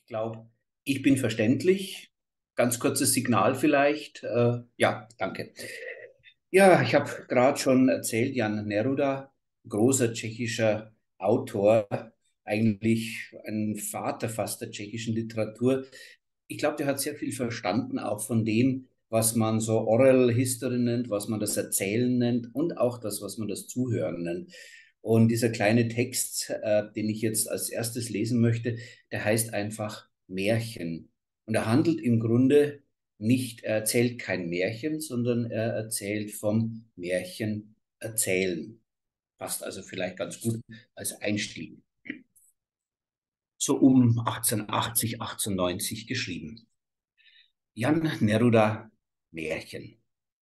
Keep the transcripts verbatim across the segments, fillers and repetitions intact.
Ich glaube, ich bin verständlich. Ganz kurzes Signal vielleicht. Äh, ja, danke. Ja, ich habe gerade schon erzählt, Jan Neruda, großer tschechischer Autor, eigentlich ein Vater fast der tschechischen Literatur. Ich glaube, der hat sehr viel verstanden, auch von dem, was man so Oral History nennt, was man das Erzählen nennt und auch das, was man das Zuhören nennt. Und dieser kleine Text, äh, den ich jetzt als erstes lesen möchte, der heißt einfach Märchen. Und er handelt im Grunde nicht, er erzählt kein Märchen, sondern er erzählt vom Märchen erzählen. Passt also vielleicht ganz gut als Einstieg. So um achtzehnhundertachtzig, achtzehnhundertneunzig geschrieben. Jan Neruda, Märchen.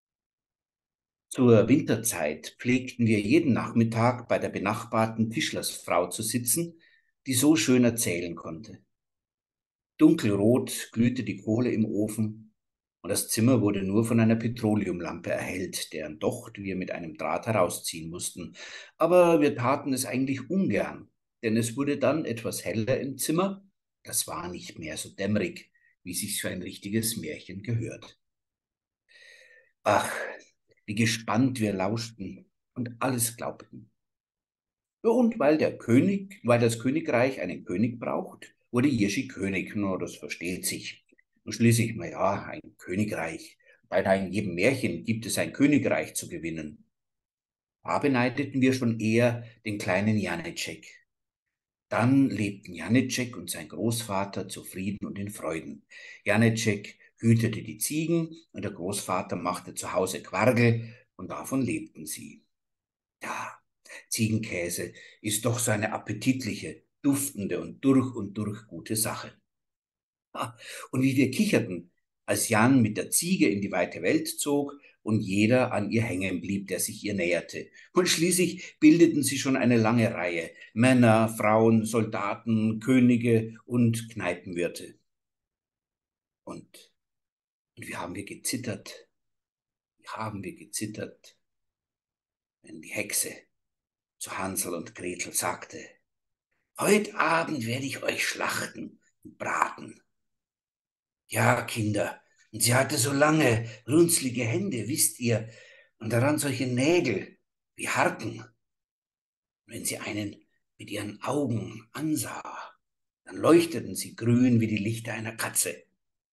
Zur Winterzeit pflegten wir jeden Nachmittag bei der benachbarten Tischlersfrau zu sitzen, die so schön erzählen konnte. Dunkelrot glühte die Kohle im Ofen und das Zimmer wurde nur von einer Petroleumlampe erhellt, deren Docht wir mit einem Draht herausziehen mussten. Aber wir taten es eigentlich ungern, denn es wurde dann etwas heller im Zimmer. Das war nicht mehr so dämmerig, wie sich's für ein richtiges Märchen gehört. Ach, wie gespannt wir lauschten und alles glaubten. Und weil der König, weil das Königreich einen König braucht, wurde Jirschi König. No, das versteht sich. Und schließlich, na ja, ein Königreich. Beinahe in jedem Märchen gibt es ein Königreich zu gewinnen. Da beneideten wir schon eher den kleinen Janecek. Dann lebten Janecek und sein Großvater zufrieden und in Freuden. Janecek hütete die Ziegen und der Großvater machte zu Hause Quargel und davon lebten sie. Ja, Ziegenkäse ist doch so eine appetitliche, duftende und durch und durch gute Sache. Ah, und wie wir kicherten, als Jan mit der Ziege in die weite Welt zog und jeder an ihr hängen blieb, der sich ihr näherte. Und schließlich bildeten sie schon eine lange Reihe: Männer, Frauen, Soldaten, Könige und Kneipenwirte. Und, und wie haben wir gezittert, wie haben wir gezittert, wenn die Hexe zu Hansel und Gretel sagte: Heut Abend werde ich euch schlachten und braten. Ja, Kinder, und sie hatte so lange, runzlige Hände, wisst ihr, und daran solche Nägel wie Harken. Und wenn sie einen mit ihren Augen ansah, dann leuchteten sie grün wie die Lichter einer Katze.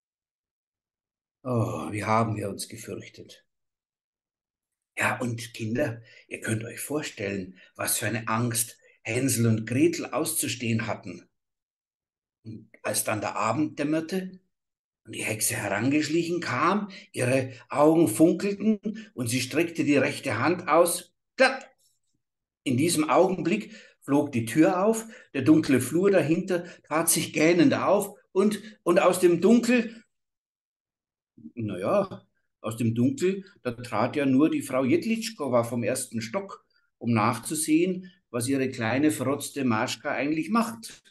Oh, wie haben wir uns gefürchtet. Ja, und Kinder, ihr könnt euch vorstellen, was für eine Angst Hänsel und Gretel auszustehen hatten. Und als dann der Abend dämmerte und die Hexe herangeschlichen kam, ihre Augen funkelten und sie streckte die rechte Hand aus, klapp! In diesem Augenblick flog die Tür auf, der dunkle Flur dahinter tat sich gähnend auf und, und aus dem Dunkel, naja, aus dem Dunkel, da trat ja nur die Frau Jedlitschkowa vom ersten Stock, um nachzusehen, was ihre kleine verrotzte Maschka eigentlich macht.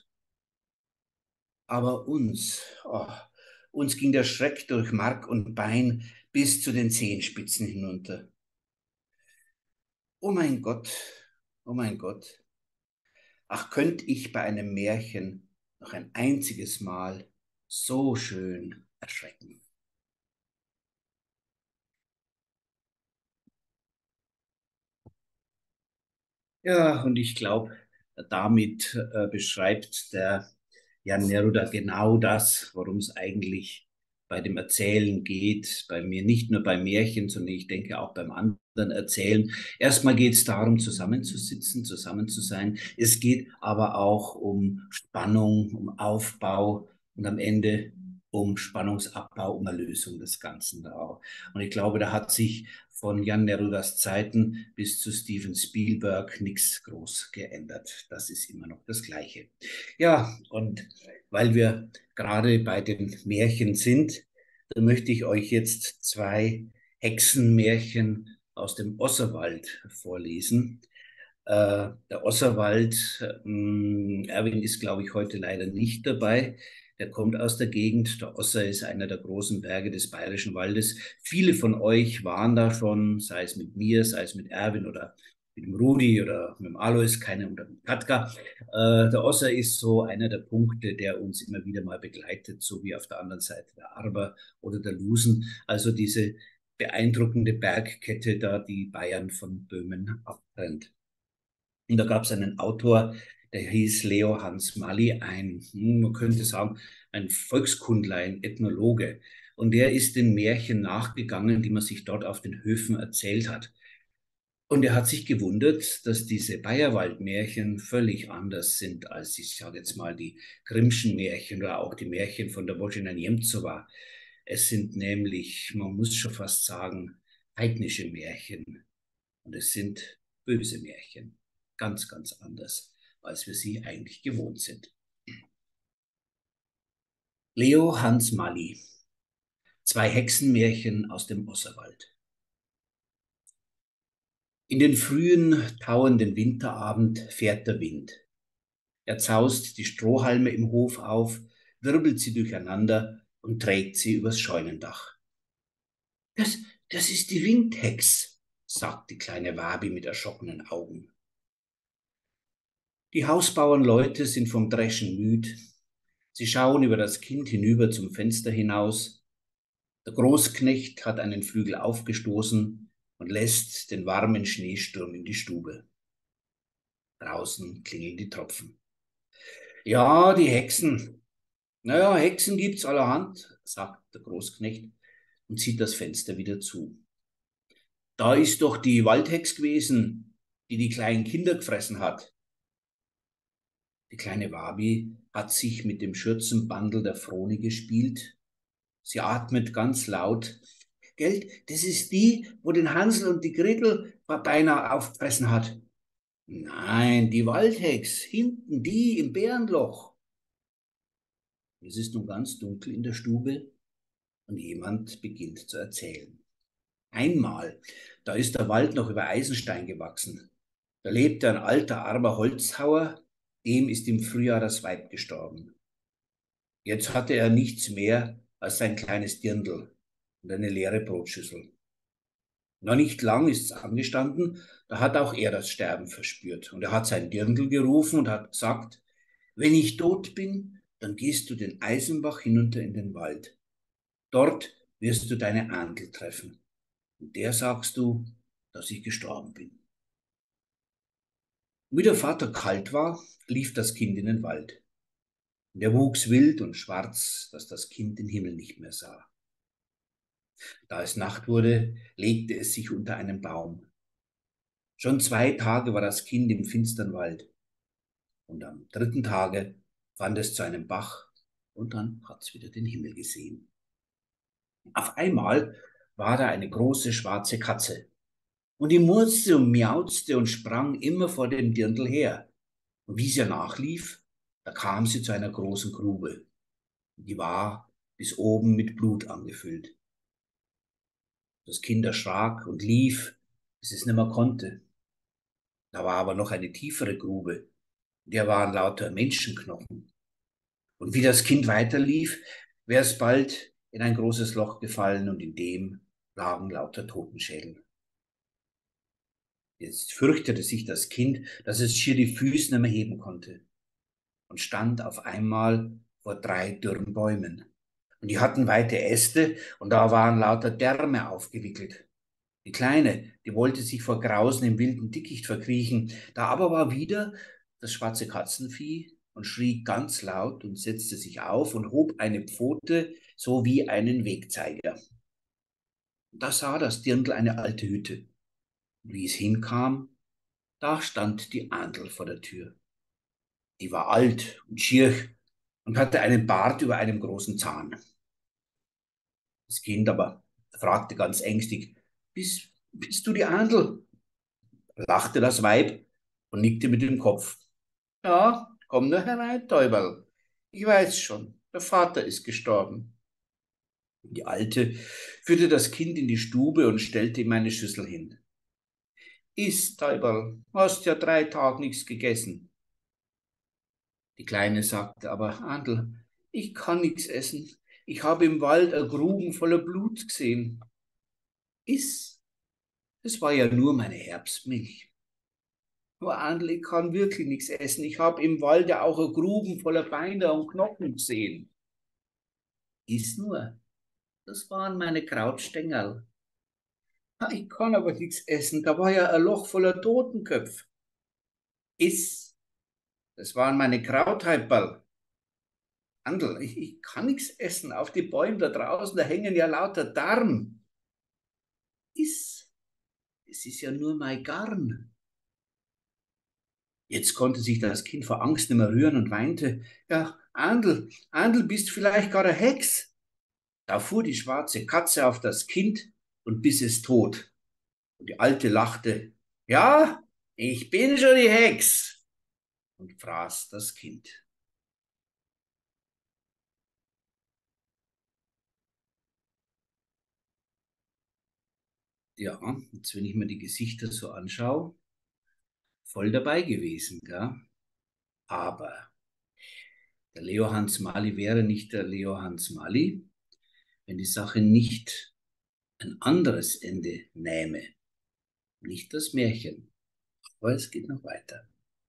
Aber uns, oh, uns ging der Schreck durch Mark und Bein bis zu den Zehenspitzen hinunter. Oh mein Gott, oh mein Gott. Ach, könnte ich bei einem Märchen noch ein einziges Mal so schön erschrecken. Ja, und ich glaube, damit äh, beschreibt der Jan Neruda genau das, worum es eigentlich bei dem Erzählen geht. Bei mir nicht nur bei Märchen, sondern ich denke auch beim anderen Erzählen. Erstmal geht es darum, zusammenzusitzen, zusammen zu sein. Es geht aber auch um Spannung, um Aufbau und am Ende um Spannungsabbau, um Erlösung des Ganzen da auch. Und ich glaube, da hat sich von Jan Nerudas Zeiten bis zu Steven Spielberg nichts groß geändert. Das ist immer noch das Gleiche. Ja, und weil wir gerade bei den Märchen sind, dann möchte ich euch jetzt zwei Hexenmärchen aus dem Osserwald vorlesen. Äh, der Osserwald, ähm, Erwin ist, glaube ich, heute leider nicht dabei. Der kommt aus der Gegend. Der Osser ist einer der großen Berge des Bayerischen Waldes. Viele von euch waren da schon, sei es mit mir, sei es mit Erwin oder mit dem Rudi oder mit dem Alois, keine oder mit Katka. Äh, der Osser ist so einer der Punkte, der uns immer wieder mal begleitet, so wie auf der anderen Seite der Arber oder der Lusen. Also diese beeindruckende Bergkette da, die Bayern von Böhmen abtrennt. Und da gab es einen Autor, der hieß Leo Hans Mali, ein, hm, man könnte sagen, ein Volkskundler, ein Ethnologe. Und der ist den Märchen nachgegangen, die man sich dort auf den Höfen erzählt hat. Und er hat sich gewundert, dass diese Bayerwald-Märchen völlig anders sind als, ich sage jetzt mal, die Grimmschen Märchen oder auch die Märchen von der Božena Němcová. Es sind nämlich, man muss schon fast sagen, heidnische Märchen. Und es sind böse Märchen. Ganz, ganz anders, als wir sie eigentlich gewohnt sind. Leo Hans Mali. Zwei Hexenmärchen aus dem Osserwald. In den frühen, tauenden Winterabend fährt der Wind. Er zaust die Strohhalme im Hof auf, wirbelt sie durcheinander und trägt sie übers Scheunendach. Das, das ist die Windhex, sagt die kleine Wabi mit erschrockenen Augen. Die Hausbauernleute sind vom Dreschen müd. Sie schauen über das Kind hinüber zum Fenster hinaus. Der Großknecht hat einen Flügel aufgestoßen und lässt den warmen Schneesturm in die Stube. Draußen klingeln die Tropfen. Ja, die Hexen. Naja, Hexen gibt's allerhand, sagt der Großknecht und zieht das Fenster wieder zu. Da ist doch die Waldhex gewesen, die die kleinen Kinder gefressen hat. Die kleine Wabi hat sich mit dem Schürzenbandel der Froni gespielt. Sie atmet ganz laut. Gell, das ist die, wo den Hansel und die Gretel beinahe aufgefressen hat. Nein, die Waldhex, hinten, die im Bärenloch. Es ist nun ganz dunkel in der Stube und jemand beginnt zu erzählen. Einmal, da ist der Wald noch über Eisenstein gewachsen. Da lebte ein alter, armer Holzhauer, dem ist im Frühjahr das Weib gestorben. Jetzt hatte er nichts mehr als sein kleines Dirndl und eine leere Brotschüssel. Noch nicht lang ist's angestanden, da hat auch er das Sterben verspürt. Und er hat sein Dirndl gerufen und hat gesagt, wenn ich tot bin, dann gehst du den Eisenbach hinunter in den Wald. Dort wirst du deine Ahnl treffen. Und der sagst du, dass ich gestorben bin. Wie der Vater kalt war, lief das Kind in den Wald. Und er wuchs wild und schwarz, dass das Kind den Himmel nicht mehr sah. Da es Nacht wurde, legte es sich unter einen Baum. Schon zwei Tage war das Kind im finstern Wald. Und am dritten Tage fand es zu einem Bach und dann hat es wieder den Himmel gesehen. Auf einmal war da eine große schwarze Katze. Und die murzte und miauzte und sprang immer vor dem Dirndl her. Und wie sie nachlief, da kam sie zu einer großen Grube. Die war bis oben mit Blut angefüllt. Das Kind erschrak und lief, bis es nimmer konnte. Da war aber noch eine tiefere Grube, in der waren lauter Menschenknochen. Und wie das Kind weiterlief, wäre es bald in ein großes Loch gefallen und in dem lagen lauter Totenschädel. Jetzt fürchtete sich das Kind, dass es schier die Füße nicht mehr heben konnte und stand auf einmal vor drei dürren Bäumen. Und die hatten weite Äste und da waren lauter Därme aufgewickelt. Die Kleine, die wollte sich vor Grausen im wilden Dickicht verkriechen. Da aber war wieder das schwarze Katzenvieh und schrie ganz laut und setzte sich auf und hob eine Pfote so wie einen Wegzeiger. Da sah das Dirndl eine alte Hütte. Und wie es hinkam, da stand die Ahnl vor der Tür. Die war alt und schier und hatte einen Bart über einem großen Zahn. Das Kind aber fragte ganz ängstlich, bist, bist du die Ahnl? Lachte das Weib und nickte mit dem Kopf. Ja, komm nur herein, Täuberl. Ich weiß schon, der Vater ist gestorben. Die Alte führte das Kind in die Stube und stellte ihm eine Schüssel hin. Iss, Täuberl, hast ja drei Tage nichts gegessen. Die Kleine sagte aber, Ahnl, ich kann nichts essen. Ich habe im Wald eine Gruben voller Blut gesehen. Iss, es war ja nur meine Herbstmilch. Aber Andel, ich kann wirklich nichts essen. Ich habe im Wald ja auch eine Gruben voller Beine und Knochen gesehen. Iss nur. Das waren meine Krautstängel. Ah, ich kann aber nichts essen. Da war ja ein Loch voller Totenköpfe. Iss. Das waren meine Krautheiperl. Andel, ich, ich kann nichts essen. Auf die Bäume da draußen, da hängen ja lauter Darm. Iss. Es ist ja nur mein Garn. Jetzt konnte sich das Kind vor Angst nicht mehr rühren und weinte. Ja, Andel, Andel, bist vielleicht gar eine Hex? Da fuhr die schwarze Katze auf das Kind und biss es tot. Und die Alte lachte. Ja, ich bin schon die Hex. Und fraß das Kind. Ja, jetzt wenn ich mir die Gesichter so anschaue, voll dabei gewesen, gell? Aber der Leo Hans Mali wäre nicht der Leo Hans Mali, wenn die Sache nicht ein anderes Ende nähme. Nicht das Märchen, aber es geht noch weiter.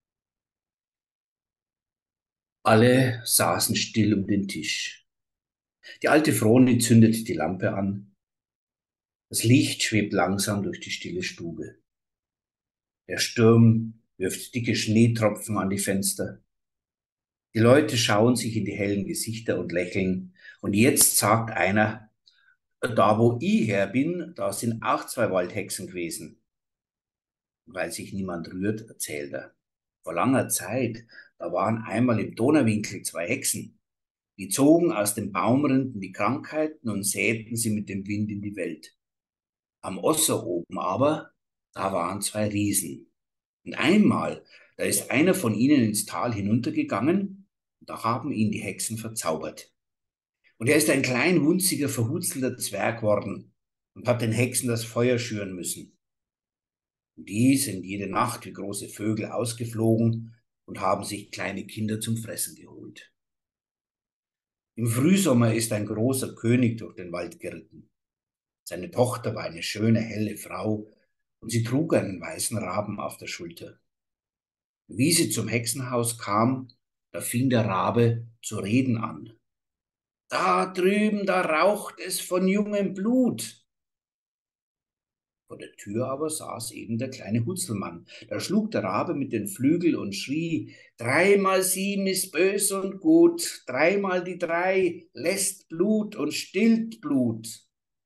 Alle saßen still um den Tisch. Die alte Froni zündet die Lampe an. Das Licht schwebt langsam durch die stille Stube. Der Sturm wirft dicke Schneetropfen an die Fenster. Die Leute schauen sich in die hellen Gesichter und lächeln. Und jetzt sagt einer, da wo ich her bin, da sind auch zwei Waldhexen gewesen. Weil sich niemand rührt, erzählt er. Vor langer Zeit, da waren einmal im Donauwinkel zwei Hexen. Die zogen aus den Baumrinden die Krankheiten und säten sie mit dem Wind in die Welt. Am Osser oben aber, da waren zwei Riesen. Und einmal, da ist einer von ihnen ins Tal hinuntergegangen, und da haben ihn die Hexen verzaubert. Und er ist ein klein, wunziger, verhutzelter Zwerg worden und hat den Hexen das Feuer schüren müssen. Und die sind jede Nacht wie große Vögel ausgeflogen und haben sich kleine Kinder zum Fressen geholt. Im Frühsommer ist ein großer König durch den Wald geritten. Seine Tochter war eine schöne, helle Frau und sie trug einen weißen Raben auf der Schulter. Wie sie zum Hexenhaus kam, da fing der Rabe zu reden an. Da drüben, da raucht es von jungem Blut. Vor der Tür aber saß eben der kleine Hutzelmann. Da schlug der Rabe mit den Flügeln und schrie, dreimal sieben ist bös und gut, dreimal die drei lässt Blut und stillt Blut.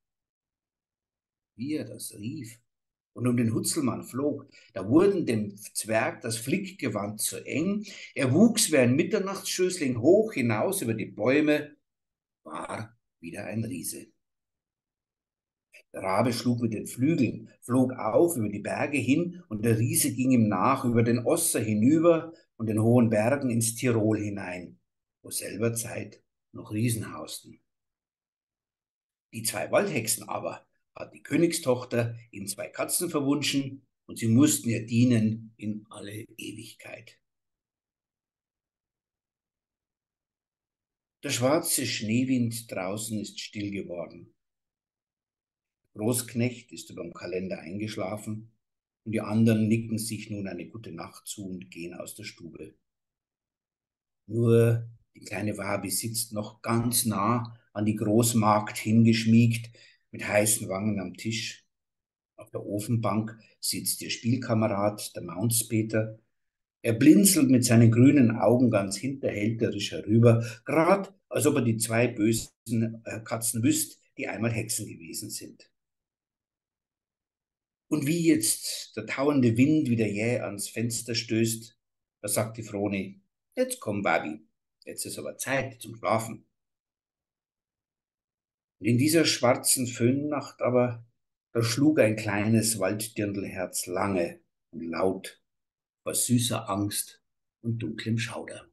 Wie er das rief und um den Hutzelmann flog, da wurden dem Zwerg das Flickgewand zu eng, er wuchs wie ein Mitternachtsschößling hoch hinaus über die Bäume, war wieder ein Riese. Der Rabe schlug mit den Flügeln, flog auf über die Berge hin und der Riese ging ihm nach über den Osser hinüber und den hohen Bergen ins Tirol hinein, wo selber Zeit noch Riesen hausten. Die zwei Waldhexen aber hat die Königstochter in zwei Katzen verwunschen und sie mussten ihr dienen in alle Ewigkeit. Der schwarze Schneewind draußen ist still geworden. Großknecht ist über dem Kalender eingeschlafen und die anderen nicken sich nun eine gute Nacht zu und gehen aus der Stube. Nur die kleine Wabi sitzt noch ganz nah an die Großmagd hingeschmiegt, mit heißen Wangen am Tisch. Auf der Ofenbank sitzt ihr Spielkamerad, der Mountspeter. Er blinzelt mit seinen grünen Augen ganz hinterhälterisch herüber, grad als ob er die zwei bösen äh, Katzen wüsst, die einmal Hexen gewesen sind. Und wie jetzt der tauende Wind wieder jäh ans Fenster stößt, da sagt die Froni, jetzt komm, Babi, jetzt ist aber Zeit zum Schlafen. Und in dieser schwarzen Föhnnacht aber, da schlug ein kleines Walddirndlherz lange und laut vor süßer Angst und dunklem Schauder.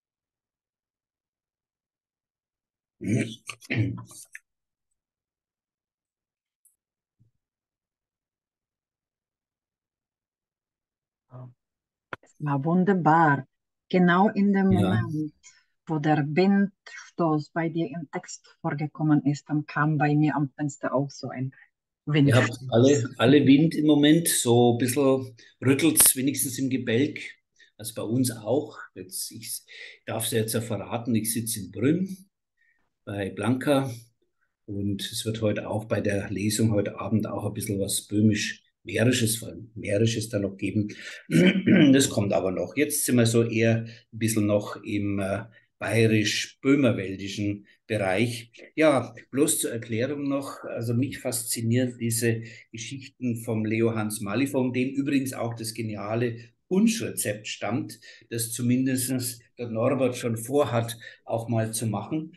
Es war wunderbar. Genau in dem Ja, Moment, wo der Windstoß bei dir im Text vorgekommen ist, dann kam bei mir am Fenster auch so ein Ihr Wind. habt alle, alle Wind im Moment, so ein bisschen rüttelt es wenigstens im Gebälk. Also bei uns auch. Jetzt, ich darf es jetzt ja verraten, ich sitze in Brünn bei Blanca und es wird heute auch bei der Lesung heute Abend auch ein bisschen was böhmisch-mährisches, mährisches da noch geben. Das kommt aber noch. Jetzt sind wir so eher ein bisschen noch im äh, bayerisch-böhmerwäldischen Bereich. Ja, bloß zur Erklärung noch, also mich faszinieren diese Geschichten vom Leo Hans Mali, von dem übrigens auch das geniale Punschrezept stammt, das zumindest der Norbert schon vorhat, auch mal zu machen.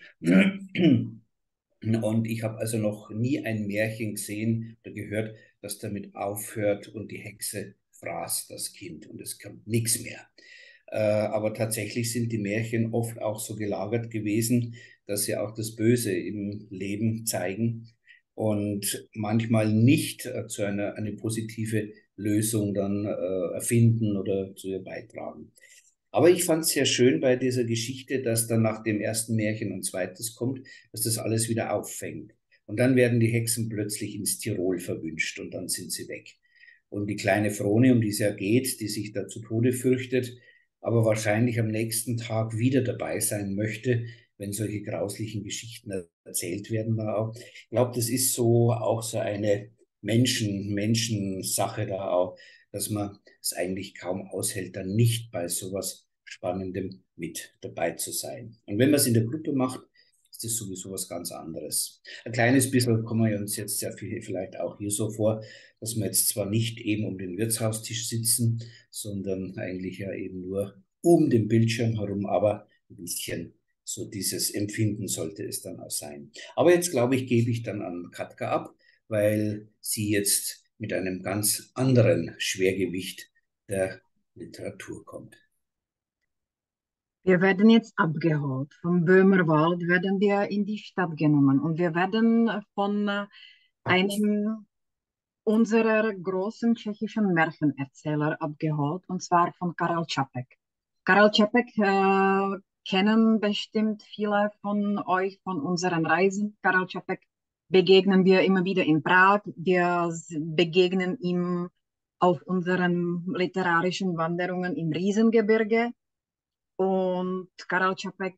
Und ich habe also noch nie ein Märchen gesehen oder gehört, das damit aufhört und die Hexe fraß das Kind und es kommt nichts mehr. Äh, aber tatsächlich sind die Märchen oft auch so gelagert gewesen, dass sie auch das Böse im Leben zeigen und manchmal nicht äh, zu einer eine positive Lösung dann äh, erfinden oder zu ihr beitragen. Aber ich fand es sehr schön bei dieser Geschichte, dass dann nach dem ersten Märchen ein zweites kommt, dass das alles wieder auffängt. Und dann werden die Hexen plötzlich ins Tirol verwünscht und dann sind sie weg. Und die kleine Frone, um die es ja geht, die sich da zu Tode fürchtet, aber wahrscheinlich am nächsten Tag wieder dabei sein möchte, wenn solche grauslichen Geschichten erzählt werden. Ich glaube, das ist so auch so eine Menschen, Menschensache da auch, dass man es eigentlich kaum aushält, dann nicht bei sowas Spannendem mit dabei zu sein. Und wenn man es in der Gruppe macht, ist das sowieso was ganz anderes. Ein kleines bisschen kommen wir uns jetzt sehr viel vielleicht auch hier so vor, dass wir jetzt zwar nicht eben um den Wirtshaustisch sitzen, sondern eigentlich ja eben nur um den Bildschirm herum, aber ein bisschen so dieses Empfinden sollte es dann auch sein. Aber jetzt glaube ich, gebe ich dann an Katka ab, weil sie jetzt mit einem ganz anderen Schwergewicht der Literatur kommt. Wir werden jetzt abgeholt. Vom Böhmerwald werden wir in die Stadt genommen und wir werden von äh, einem unserer großen tschechischen Märchenerzähler abgeholt, und zwar von Karel Čapek. Karel Čapek äh, kennen bestimmt viele von euch von unseren Reisen. Karel Čapek begegnen wir immer wieder in Prag. Wir begegnen ihm auf unseren literarischen Wanderungen im Riesengebirge. Und Karel Čapek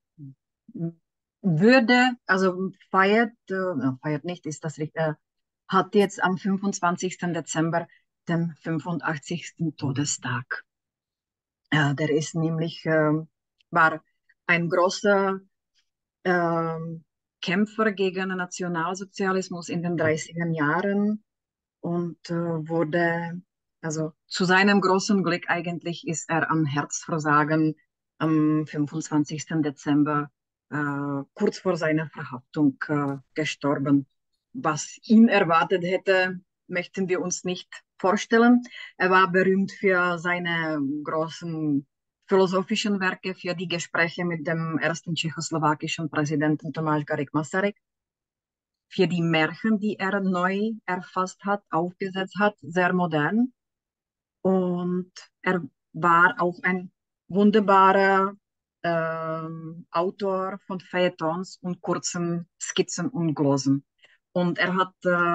würde, also feiert, äh, feiert nicht, ist das richtig, äh, hat jetzt am fünfundzwanzigsten Dezember den fünfundachtzigsten Todestag. Äh, der ist nämlich, äh, war ein großer äh, Kämpfer gegen den Nationalsozialismus in den dreißiger Jahren und äh, wurde, also zu seinem großen Glück eigentlich ist er an Herzversagen am fünfundzwanzigsten Dezember äh, kurz vor seiner Verhaftung äh, gestorben. Was ihn erwartet hätte, möchten wir uns nicht vorstellen. Er war berühmt für seine großen philosophischen Werke, für die Gespräche mit dem ersten tschechoslowakischen Präsidenten Tomáš Garrigue Masaryk, für die Märchen, die er neu erfasst hat, aufgesetzt hat, sehr modern. Und er war auch ein wunderbarer ähm, Autor von Feuilletons und kurzen Skizzen und Glossen. Und er hat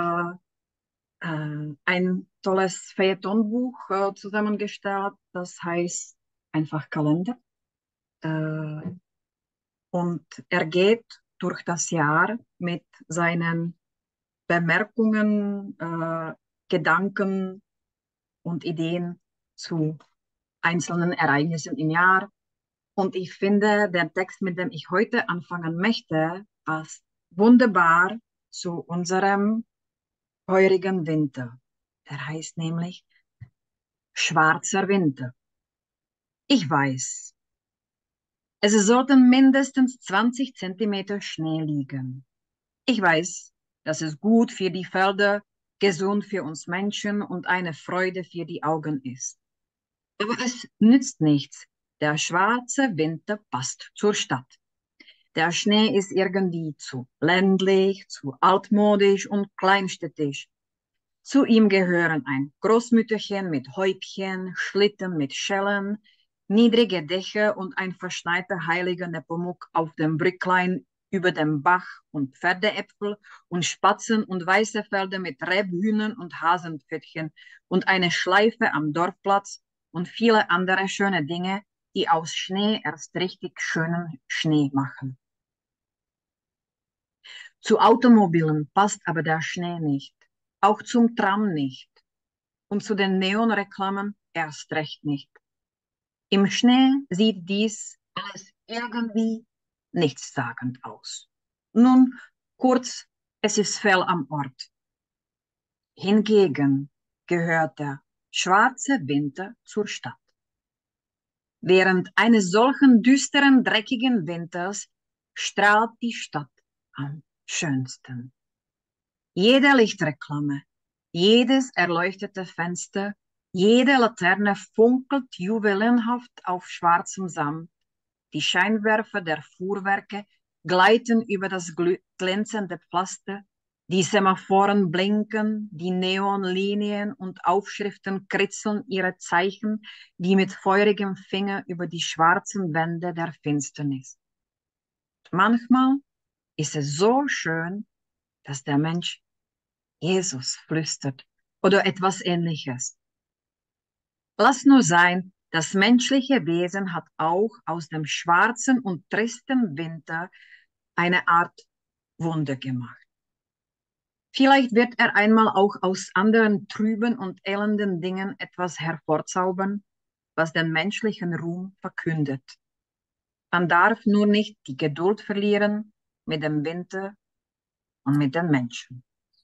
äh, äh, ein tolles Feuilletonbuch äh, zusammengestellt, das heißt einfach Kalender. Äh, und er geht durch das Jahr mit seinen Bemerkungen, äh, Gedanken und Ideen zu einzelnen Ereignissen im Jahr. Und ich finde, der Text, mit dem ich heute anfangen möchte, passt wunderbar zu unserem heurigen Winter. Der heißt nämlich Schwarzer Winter. Ich weiß, es sollten mindestens zwanzig Zentimeter Schnee liegen. Ich weiß, dass es gut für die Felder, gesund für uns Menschen und eine Freude für die Augen ist. Aber es nützt nichts. Der schwarze Winter passt zur Stadt. Der Schnee ist irgendwie zu ländlich, zu altmodisch und kleinstädtisch. Zu ihm gehören ein Großmütterchen mit Häubchen, Schlitten mit Schellen, niedrige Dächer und ein verschneiter heiliger Nepomuk auf dem Brücklein über dem Bach und Pferdeäpfel und Spatzen und weiße Felder mit Rebhühnern und Hasenpfötchen und eine Schleife am Dorfplatz und viele andere schöne Dinge, die aus Schnee erst richtig schönen Schnee machen. Zu Automobilen passt aber der Schnee nicht, auch zum Tram nicht und zu den Neonreklamen erst recht nicht. Im Schnee sieht dies alles irgendwie nichtssagend aus. Nun, kurz, es ist fehl am Ort. Hingegen gehört der schwarze Winter zur Stadt. Während eines solchen düsteren, dreckigen Winters strahlt die Stadt am schönsten. Jede Lichtreklame, jedes erleuchtete Fenster, jede Laterne funkelt juwelenhaft auf schwarzem Samt. Die Scheinwerfer der Fuhrwerke gleiten über das glänzende Pflaster, die Semaphoren blinken, die Neonlinien und Aufschriften kritzeln ihre Zeichen, wie mit feurigem Finger über die schwarzen Wände der Finsternis. Manchmal ist es so schön, dass der Mensch Jesus flüstert oder etwas Ähnliches. Lass nur sein, das menschliche Wesen hat auch aus dem schwarzen und tristen Winter eine Art Wunder gemacht. Vielleicht wird er einmal auch aus anderen trüben und elenden Dingen etwas hervorzaubern, was den menschlichen Ruhm verkündet. Man darf nur nicht die Geduld verlieren mit dem Winter und mit den Menschen.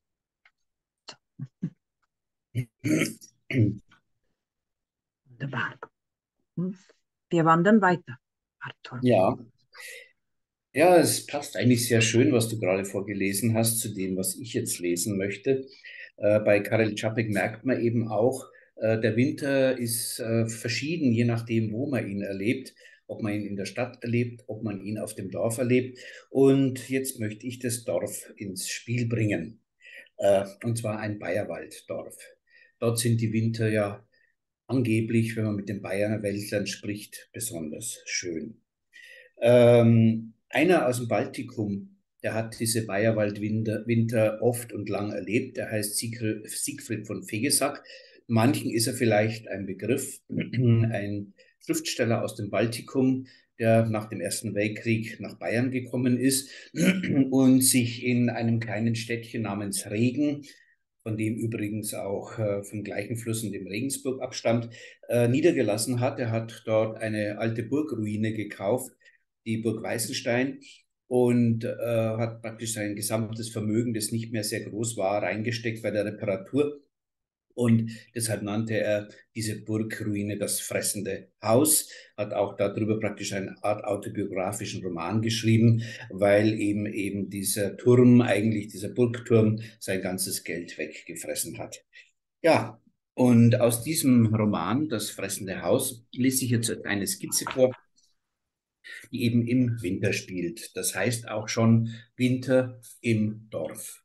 Wunderbar. Wir wandern weiter, Arthur. Ja. Ja, es passt eigentlich sehr schön, was du gerade vorgelesen hast, zu dem, was ich jetzt lesen möchte. Äh, bei Karel Čapek merkt man eben auch, äh, der Winter ist äh, verschieden, je nachdem, wo man ihn erlebt, ob man ihn in der Stadt erlebt, ob man ihn auf dem Dorf erlebt. Und jetzt möchte ich das Dorf ins Spiel bringen, äh, und zwar ein Bayerwalddorf. Dort sind die Winter ja angeblich, wenn man mit den Bayerwäldlern spricht, besonders schön. Ähm, einer aus dem Baltikum, der hat diese Bayerwaldwinter Winter oft und lang erlebt. Der heißt Siegfried, Siegfried von Vegesack. Manchen ist er vielleicht ein Begriff, ein Schriftsteller aus dem Baltikum, der nach dem Ersten Weltkrieg nach Bayern gekommen ist und sich in einem kleinen Städtchen namens Regen, von dem übrigens auch äh, vom gleichen Fluss, in dem Regensburg abstammt, äh, niedergelassen hat. Er hat dort eine alte Burgruine gekauft, die Burg Weißenstein, und äh, hat praktisch sein gesamtes Vermögen, das nicht mehr sehr groß war, reingesteckt bei der Reparatur. Und deshalb nannte er diese Burgruine das fressende Haus, hat auch darüber praktisch eine Art autobiografischen Roman geschrieben, weil eben eben dieser Turm, eigentlich dieser Burgturm, sein ganzes Geld weggefressen hat. Ja, und aus diesem Roman, Das fressende Haus, lese ich jetzt eine Skizze vor, die eben im Winter spielt. Das heißt auch schon Winter im Dorf.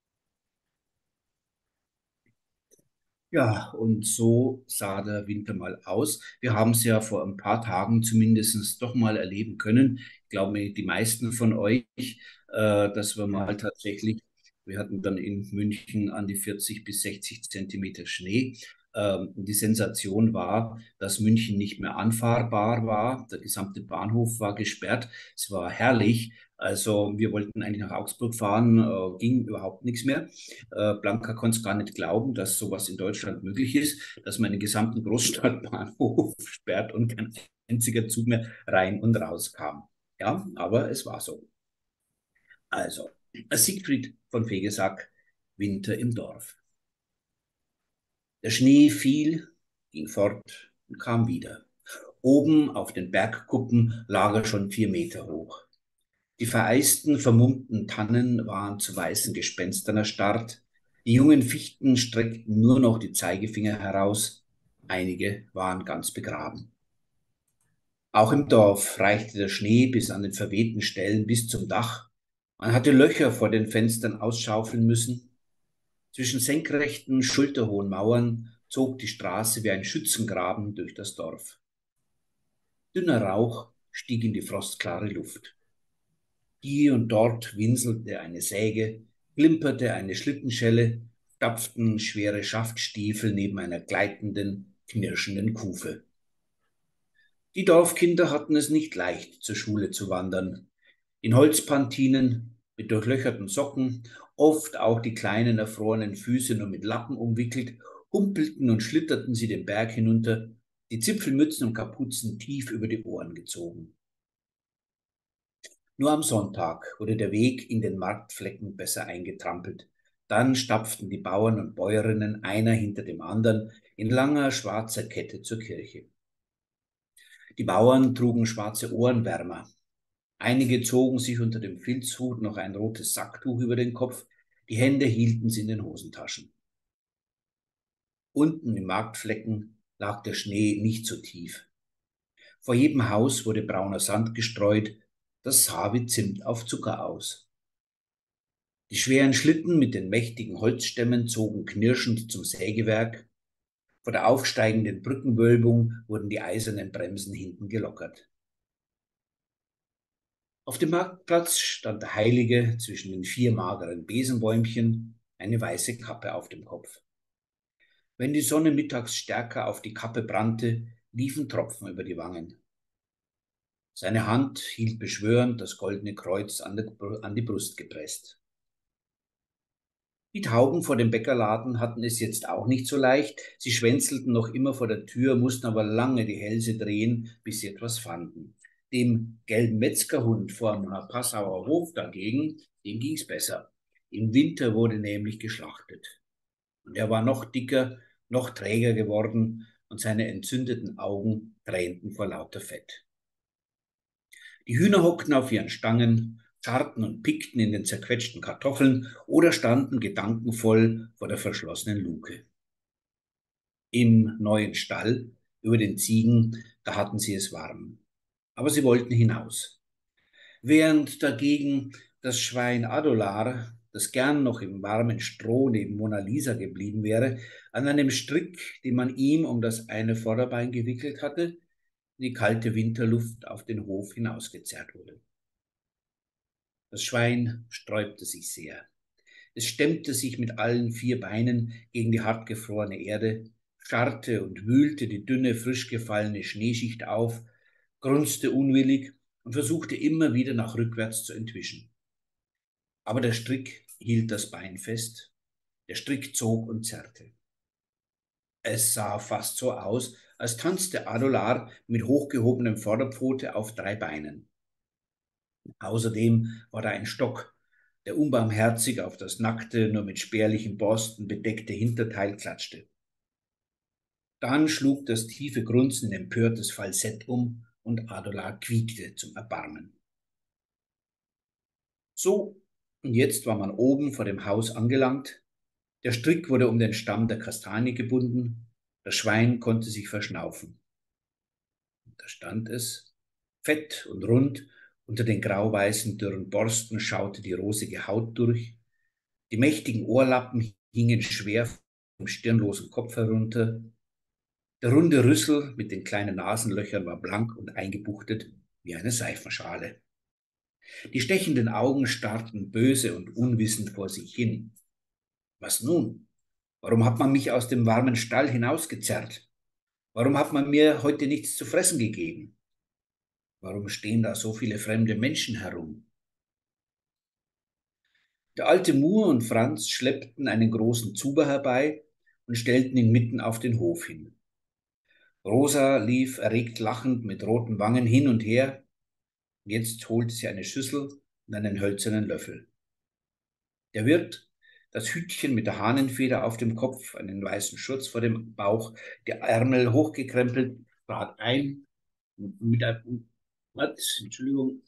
Ja, und so sah der Winter mal aus. Wir haben es ja vor ein paar Tagen zumindest doch mal erleben können. Ich glaube, die meisten von euch, äh, dass wir mal tatsächlich, wir hatten dann in München an die vierzig bis sechzig Zentimeter Schnee. Ähm, die Sensation war, dass München nicht mehr anfahrbar war. Der gesamte Bahnhof war gesperrt. Es war herrlich. Also wir wollten eigentlich nach Augsburg fahren, äh, ging überhaupt nichts mehr. Äh, Blanca konnte es gar nicht glauben, dass sowas in Deutschland möglich ist, dass man einen gesamten Großstadtbahnhof sperrt und kein einziger Zug mehr rein und raus kam. Ja, aber es war so. Also, Siegfried von Fegesack, Winter im Dorf. Der Schnee fiel, ging fort und kam wieder. Oben auf den Bergkuppen lag er schon vier Meter hoch. Die vereisten, vermummten Tannen waren zu weißen Gespenstern erstarrt. Die jungen Fichten streckten nur noch die Zeigefinger heraus. Einige waren ganz begraben. Auch im Dorf reichte der Schnee bis an den verwehten Stellen bis zum Dach. Man hatte Löcher vor den Fenstern ausschaufeln müssen. Zwischen senkrechten, schulterhohen Mauern zog die Straße wie ein Schützengraben durch das Dorf. Dünner Rauch stieg in die frostklare Luft. Hier und dort winselte eine Säge, klimperte eine Schlittenschelle, stapften schwere Schaftstiefel neben einer gleitenden, knirschenden Kufe. Die Dorfkinder hatten es nicht leicht, zur Schule zu wandern. In Holzpantinen, mit durchlöcherten Socken, oft auch die kleinen erfrorenen Füße nur mit Lappen umwickelt, humpelten und schlitterten sie den Berg hinunter, die Zipfelmützen und Kapuzen tief über die Ohren gezogen. Nur am Sonntag wurde der Weg in den Marktflecken besser eingetrampelt. Dann stapften die Bauern und Bäuerinnen einer hinter dem anderen in langer schwarzer Kette zur Kirche. Die Bauern trugen schwarze Ohrenwärmer. Einige zogen sich unter dem Filzhut noch ein rotes Sacktuch über den Kopf, die Hände hielten sie in den Hosentaschen. Unten im Marktflecken lag der Schnee nicht so tief. Vor jedem Haus wurde brauner Sand gestreut, das sah wie Zimt auf Zucker aus. Die schweren Schlitten mit den mächtigen Holzstämmen zogen knirschend zum Sägewerk. Vor der aufsteigenden Brückenwölbung wurden die eisernen Bremsen hinten gelockert. Auf dem Marktplatz stand der Heilige zwischen den vier mageren Besenbäumchen, eine weiße Kappe auf dem Kopf. Wenn die Sonne mittags stärker auf die Kappe brannte, liefen Tropfen über die Wangen. Seine Hand hielt beschwörend das goldene Kreuz an, der, an die Brust gepresst. Die Tauben vor dem Bäckerladen hatten es jetzt auch nicht so leicht. Sie schwänzelten noch immer vor der Tür, mussten aber lange die Hälse drehen, bis sie etwas fanden. Dem gelben Metzgerhund vor dem Passauer Hof dagegen, dem ging's besser. Im Winter wurde nämlich geschlachtet. Und er war noch dicker, noch träger geworden und seine entzündeten Augen tränten vor lauter Fett. Die Hühner hockten auf ihren Stangen, scharrten und pickten in den zerquetschten Kartoffeln oder standen gedankenvoll vor der verschlossenen Luke. Im neuen Stall über den Ziegen, da hatten sie es warm. Aber sie wollten hinaus. Während dagegen das Schwein Adolar, das gern noch im warmen Stroh neben Mona Lisa geblieben wäre, an einem Strick, den man ihm um das eine Vorderbein gewickelt hatte, die kalte Winterluft auf den Hof hinausgezerrt wurde. Das Schwein sträubte sich sehr. Es stemmte sich mit allen vier Beinen gegen die hartgefrorene Erde, scharrte und wühlte die dünne, frisch gefallene Schneeschicht auf, grunzte unwillig und versuchte immer wieder nach rückwärts zu entwischen. Aber der Strick hielt das Bein fest. Der Strick zog und zerrte. Es sah fast so aus, als tanzte Adolar mit hochgehobenem Vorderpfote auf drei Beinen. Außerdem war da ein Stock, der unbarmherzig auf das nackte, nur mit spärlichen Borsten bedeckte Hinterteil klatschte. Dann schlug das tiefe Grunzen in empörtes Falsett um und Adolar quiekte zum Erbarmen. So, und jetzt war man oben vor dem Haus angelangt. Der Strick wurde um den Stamm der Kastanie gebunden. Das Schwein konnte sich verschnaufen. Und da stand es, fett und rund, unter den grauweißen, dürren Borsten schaute die rosige Haut durch. Die mächtigen Ohrlappen hingen schwer vom stirnlosen Kopf herunter. Der runde Rüssel mit den kleinen Nasenlöchern war blank und eingebuchtet wie eine Seifenschale. Die stechenden Augen starrten böse und unwissend vor sich hin. Was nun? Warum hat man mich aus dem warmen Stall hinausgezerrt? Warum hat man mir heute nichts zu fressen gegeben? Warum stehen da so viele fremde Menschen herum? Der alte Mur und Franz schleppten einen großen Zuber herbei und stellten ihn mitten auf den Hof hin. Rosa lief erregt lachend mit roten Wangen hin und her. Jetzt holte sie eine Schüssel und einen hölzernen Löffel. Der Wirt, das Hütchen mit der Hahnenfeder auf dem Kopf, einen weißen Schurz vor dem Bauch, die Ärmel hochgekrempelt, trat ein mit einem, was, Entschuldigung,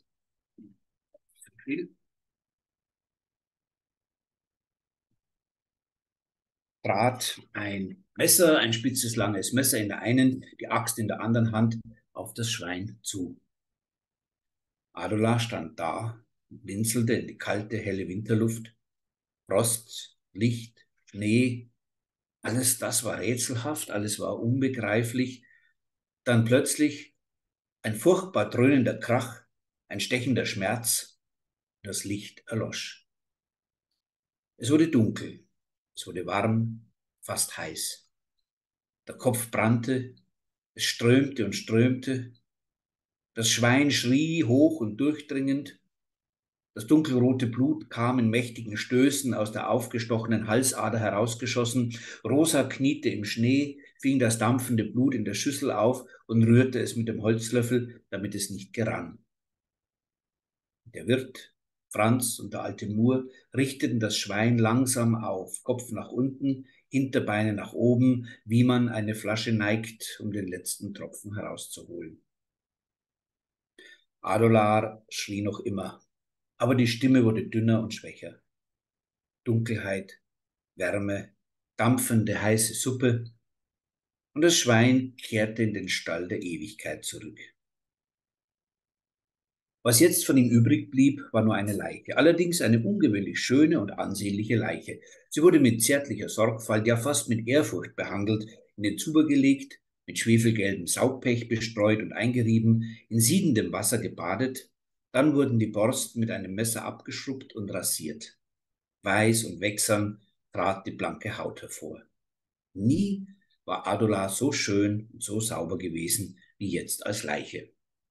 trat ein Messer, ein spitzes, langes Messer in der einen, die Axt in der anderen Hand auf das Schwein zu. Adolar stand da und blinzelte in die kalte, helle Winterluft. Frost, Licht, Schnee, alles das war rätselhaft, alles war unbegreiflich. Dann plötzlich ein furchtbar dröhnender Krach, ein stechender Schmerz. Das Licht erlosch. Es wurde dunkel, es wurde warm, fast heiß. Der Kopf brannte, es strömte und strömte. Das Schwein schrie hoch und durchdringend. Das dunkelrote Blut kam in mächtigen Stößen aus der aufgestochenen Halsader herausgeschossen. Rosa kniete im Schnee, fing das dampfende Blut in der Schüssel auf und rührte es mit dem Holzlöffel, damit es nicht gerann. Der Wirt, Franz und der alte Mur richteten das Schwein langsam auf, Kopf nach unten, Hinterbeine nach oben, wie man eine Flasche neigt, um den letzten Tropfen herauszuholen. Adolar schrie noch immer, aber die Stimme wurde dünner und schwächer. Dunkelheit, Wärme, dampfende heiße Suppe, und das Schwein kehrte in den Stall der Ewigkeit zurück. Was jetzt von ihm übrig blieb, war nur eine Leiche, allerdings eine ungewöhnlich schöne und ansehnliche Leiche. Sie wurde mit zärtlicher Sorgfalt, ja fast mit Ehrfurcht behandelt, in den Zuber gelegt, mit schwefelgelbem Saugpech bestreut und eingerieben, in siedendem Wasser gebadet, dann wurden die Borsten mit einem Messer abgeschrubbt und rasiert. Weiß und wächsern trat die blanke Haut hervor. Nie war Adolar so schön und so sauber gewesen wie jetzt als Leiche.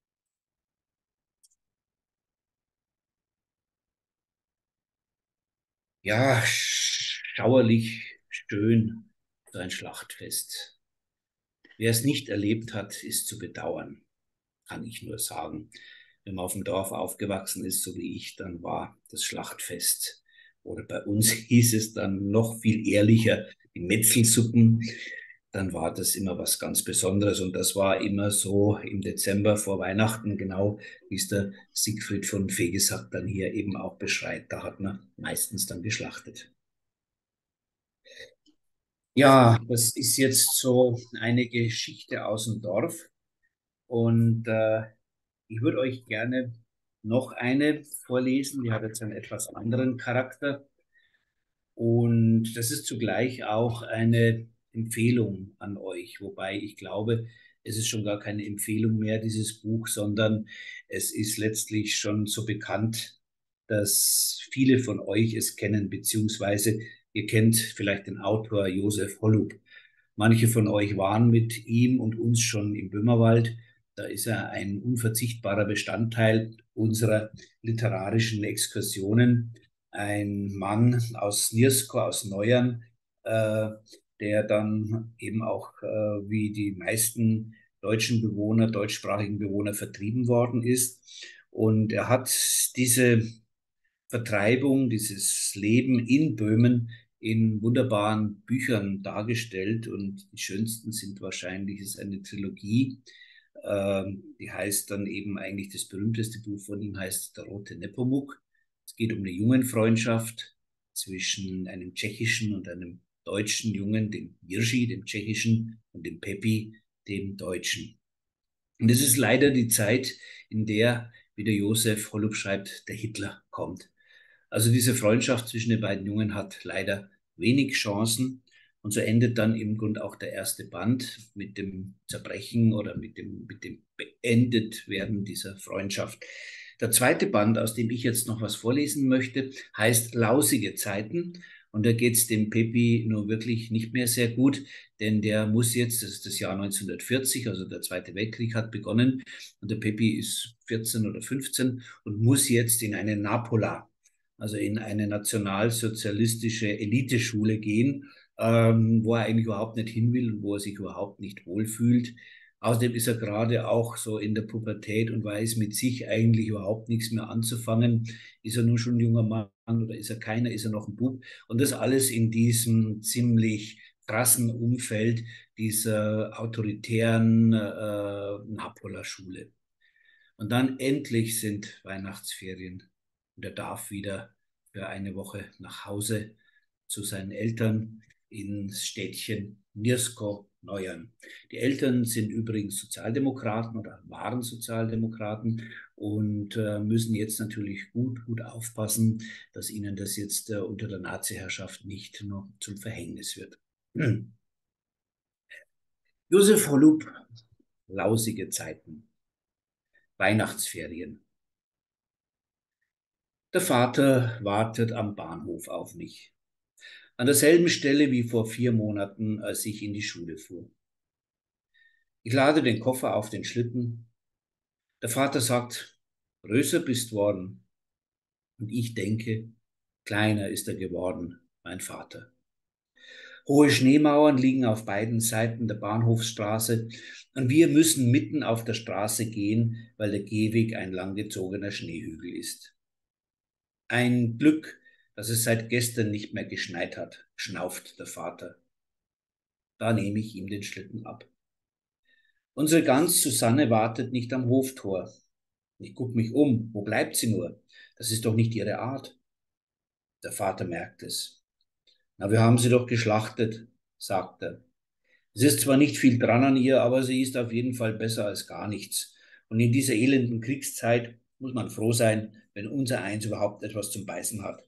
Ja, schauerlich schön, so ein Schlachtfest. Wer es nicht erlebt hat, ist zu bedauern, kann ich nur sagen. Wenn man auf dem Dorf aufgewachsen ist, so wie ich, dann war das Schlachtfest. Oder bei uns hieß es dann noch viel ehrlicher, die Metzelsuppen. Dann war das immer was ganz Besonderes. Und das war immer so im Dezember vor Weihnachten, genau wie es der Siegfried von Fegesack dann hier eben auch beschreibt. Da hat man meistens dann geschlachtet. Ja, das ist jetzt so eine Geschichte aus dem Dorf. Und äh, ich würde euch gerne noch eine vorlesen, die hat jetzt einen etwas anderen Charakter. Und das ist zugleich auch eine Empfehlung an euch, wobei ich glaube, es ist schon gar keine Empfehlung mehr, dieses Buch, sondern es ist letztlich schon so bekannt, dass viele von euch es kennen, beziehungsweise ihr kennt vielleicht den Autor Josef Holub. Manche von euch waren mit ihm und uns schon im Böhmerwald. Da ist er ein unverzichtbarer Bestandteil unserer literarischen Exkursionen. Ein Mann aus Nirsko, aus Neuern, äh, der dann eben auch äh, wie die meisten deutschen Bewohner, deutschsprachigen Bewohner vertrieben worden ist. Und er hat diese Vertreibung, dieses Leben in Böhmen in wunderbaren Büchern dargestellt. Und die schönsten sind wahrscheinlich, es ist eine Trilogie, ähm, die heißt dann eben eigentlich, das berühmteste Buch von ihm heißt Der rote Nepomuk. Es geht um eine Jungenfreundschaft zwischen einem tschechischen und einem deutschen Jungen, dem Jiří, dem tschechischen, und dem Pepi, dem deutschen. Und es ist leider die Zeit, in der, wie der Josef Holub schreibt, der Hitler kommt. Also diese Freundschaft zwischen den beiden Jungen hat leider wenig Chancen. Und so endet dann im Grunde auch der erste Band mit dem Zerbrechen oder mit dem, mit dem beendet werden dieser Freundschaft. Der zweite Band, aus dem ich jetzt noch was vorlesen möchte, heißt Lausige Zeiten. Und da geht es dem Pepi nur wirklich nicht mehr sehr gut, denn der muss jetzt, das ist das Jahr neunzehnhundertvierzig, also der Zweite Weltkrieg hat begonnen, und der Pepi ist vierzehn oder fünfzehn und muss jetzt in eine Napola, also in eine nationalsozialistische Eliteschule gehen, ähm, wo er eigentlich überhaupt nicht hin will und wo er sich überhaupt nicht wohlfühlt. Außerdem ist er gerade auch so in der Pubertät und weiß mit sich eigentlich überhaupt nichts mehr anzufangen. Ist er nun schon ein junger Mann oder ist er keiner? Ist er noch ein Bub? Und das alles in diesem ziemlich krassen Umfeld dieser autoritären äh, Napola-Schule. Und dann endlich sind Weihnachtsferien und er darf wieder für eine Woche nach Hause zu seinen Eltern ins Städtchen Nirsko-Neuern. Die Eltern sind übrigens Sozialdemokraten oder waren Sozialdemokraten und äh, müssen jetzt natürlich gut, gut aufpassen, dass ihnen das jetzt äh, unter der Nazi-Herrschaft nicht noch zum Verhängnis wird. Hm. Josef Holub, lausige Zeiten, Weihnachtsferien. Der Vater wartet am Bahnhof auf mich. An derselben Stelle wie vor vier Monaten, als ich in die Schule fuhr. Ich lade den Koffer auf den Schlitten. Der Vater sagt, größer bist worden. Und ich denke, kleiner ist er geworden, mein Vater. Hohe Schneemauern liegen auf beiden Seiten der Bahnhofsstraße und wir müssen mitten auf der Straße gehen, weil der Gehweg ein langgezogener Schneehügel ist. Ein Glück, dass es seit gestern nicht mehr geschneit hat, schnauft der Vater. Da nehme ich ihm den Schlitten ab. Unsere Gans Susanne wartet nicht am Hoftor. Ich gucke mich um. Wo bleibt sie nur? Das ist doch nicht ihre Art. Der Vater merkt es. Na, wir haben sie doch geschlachtet, sagt er. Es ist zwar nicht viel dran an ihr, aber sie ist auf jeden Fall besser als gar nichts. Und in dieser elenden Kriegszeit muss man froh sein, wenn unser Eins überhaupt etwas zum Beißen hat.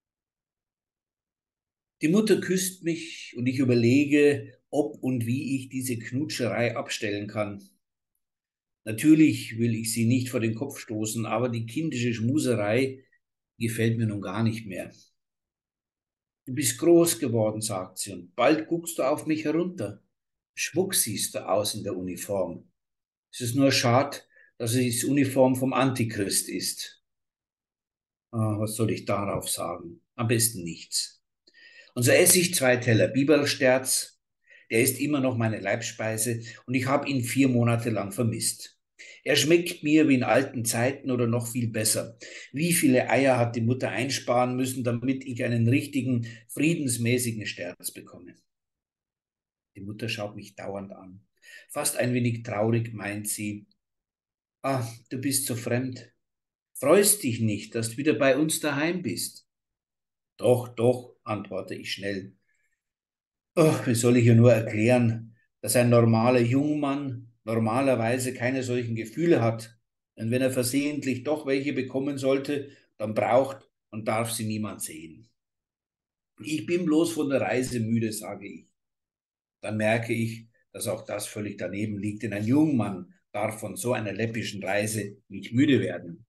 Die Mutter küsst mich und ich überlege, ob und wie ich diese Knutscherei abstellen kann. Natürlich will ich sie nicht vor den Kopf stoßen, aber die kindische Schmuserei gefällt mir nun gar nicht mehr. Du bist groß geworden, sagt sie, und bald guckst du auf mich herunter. Schmuck siehst du aus in der Uniform. Es ist nur schade, dass es die Uniform vom Antichrist ist. Ah, was soll ich darauf sagen? Am besten nichts. Und so esse ich zwei Teller Bibersterz. Der ist immer noch meine Leibspeise und ich habe ihn vier Monate lang vermisst. Er schmeckt mir wie in alten Zeiten oder noch viel besser. Wie viele Eier hat die Mutter einsparen müssen, damit ich einen richtigen, friedensmäßigen Sterz bekomme? Die Mutter schaut mich dauernd an. Fast ein wenig traurig meint sie, ah, du bist so fremd. Freust dich nicht, dass du wieder bei uns daheim bist? Doch, doch, antworte ich schnell. Oh, wie soll ich ihr nur erklären, dass ein normaler Jungmann normalerweise keine solchen Gefühle hat. Und wenn er versehentlich doch welche bekommen sollte, dann braucht und darf sie niemand sehen. Ich bin bloß von der Reise müde, sage ich. Dann merke ich, dass auch das völlig daneben liegt, denn ein Jungmann darf von so einer läppischen Reise nicht müde werden.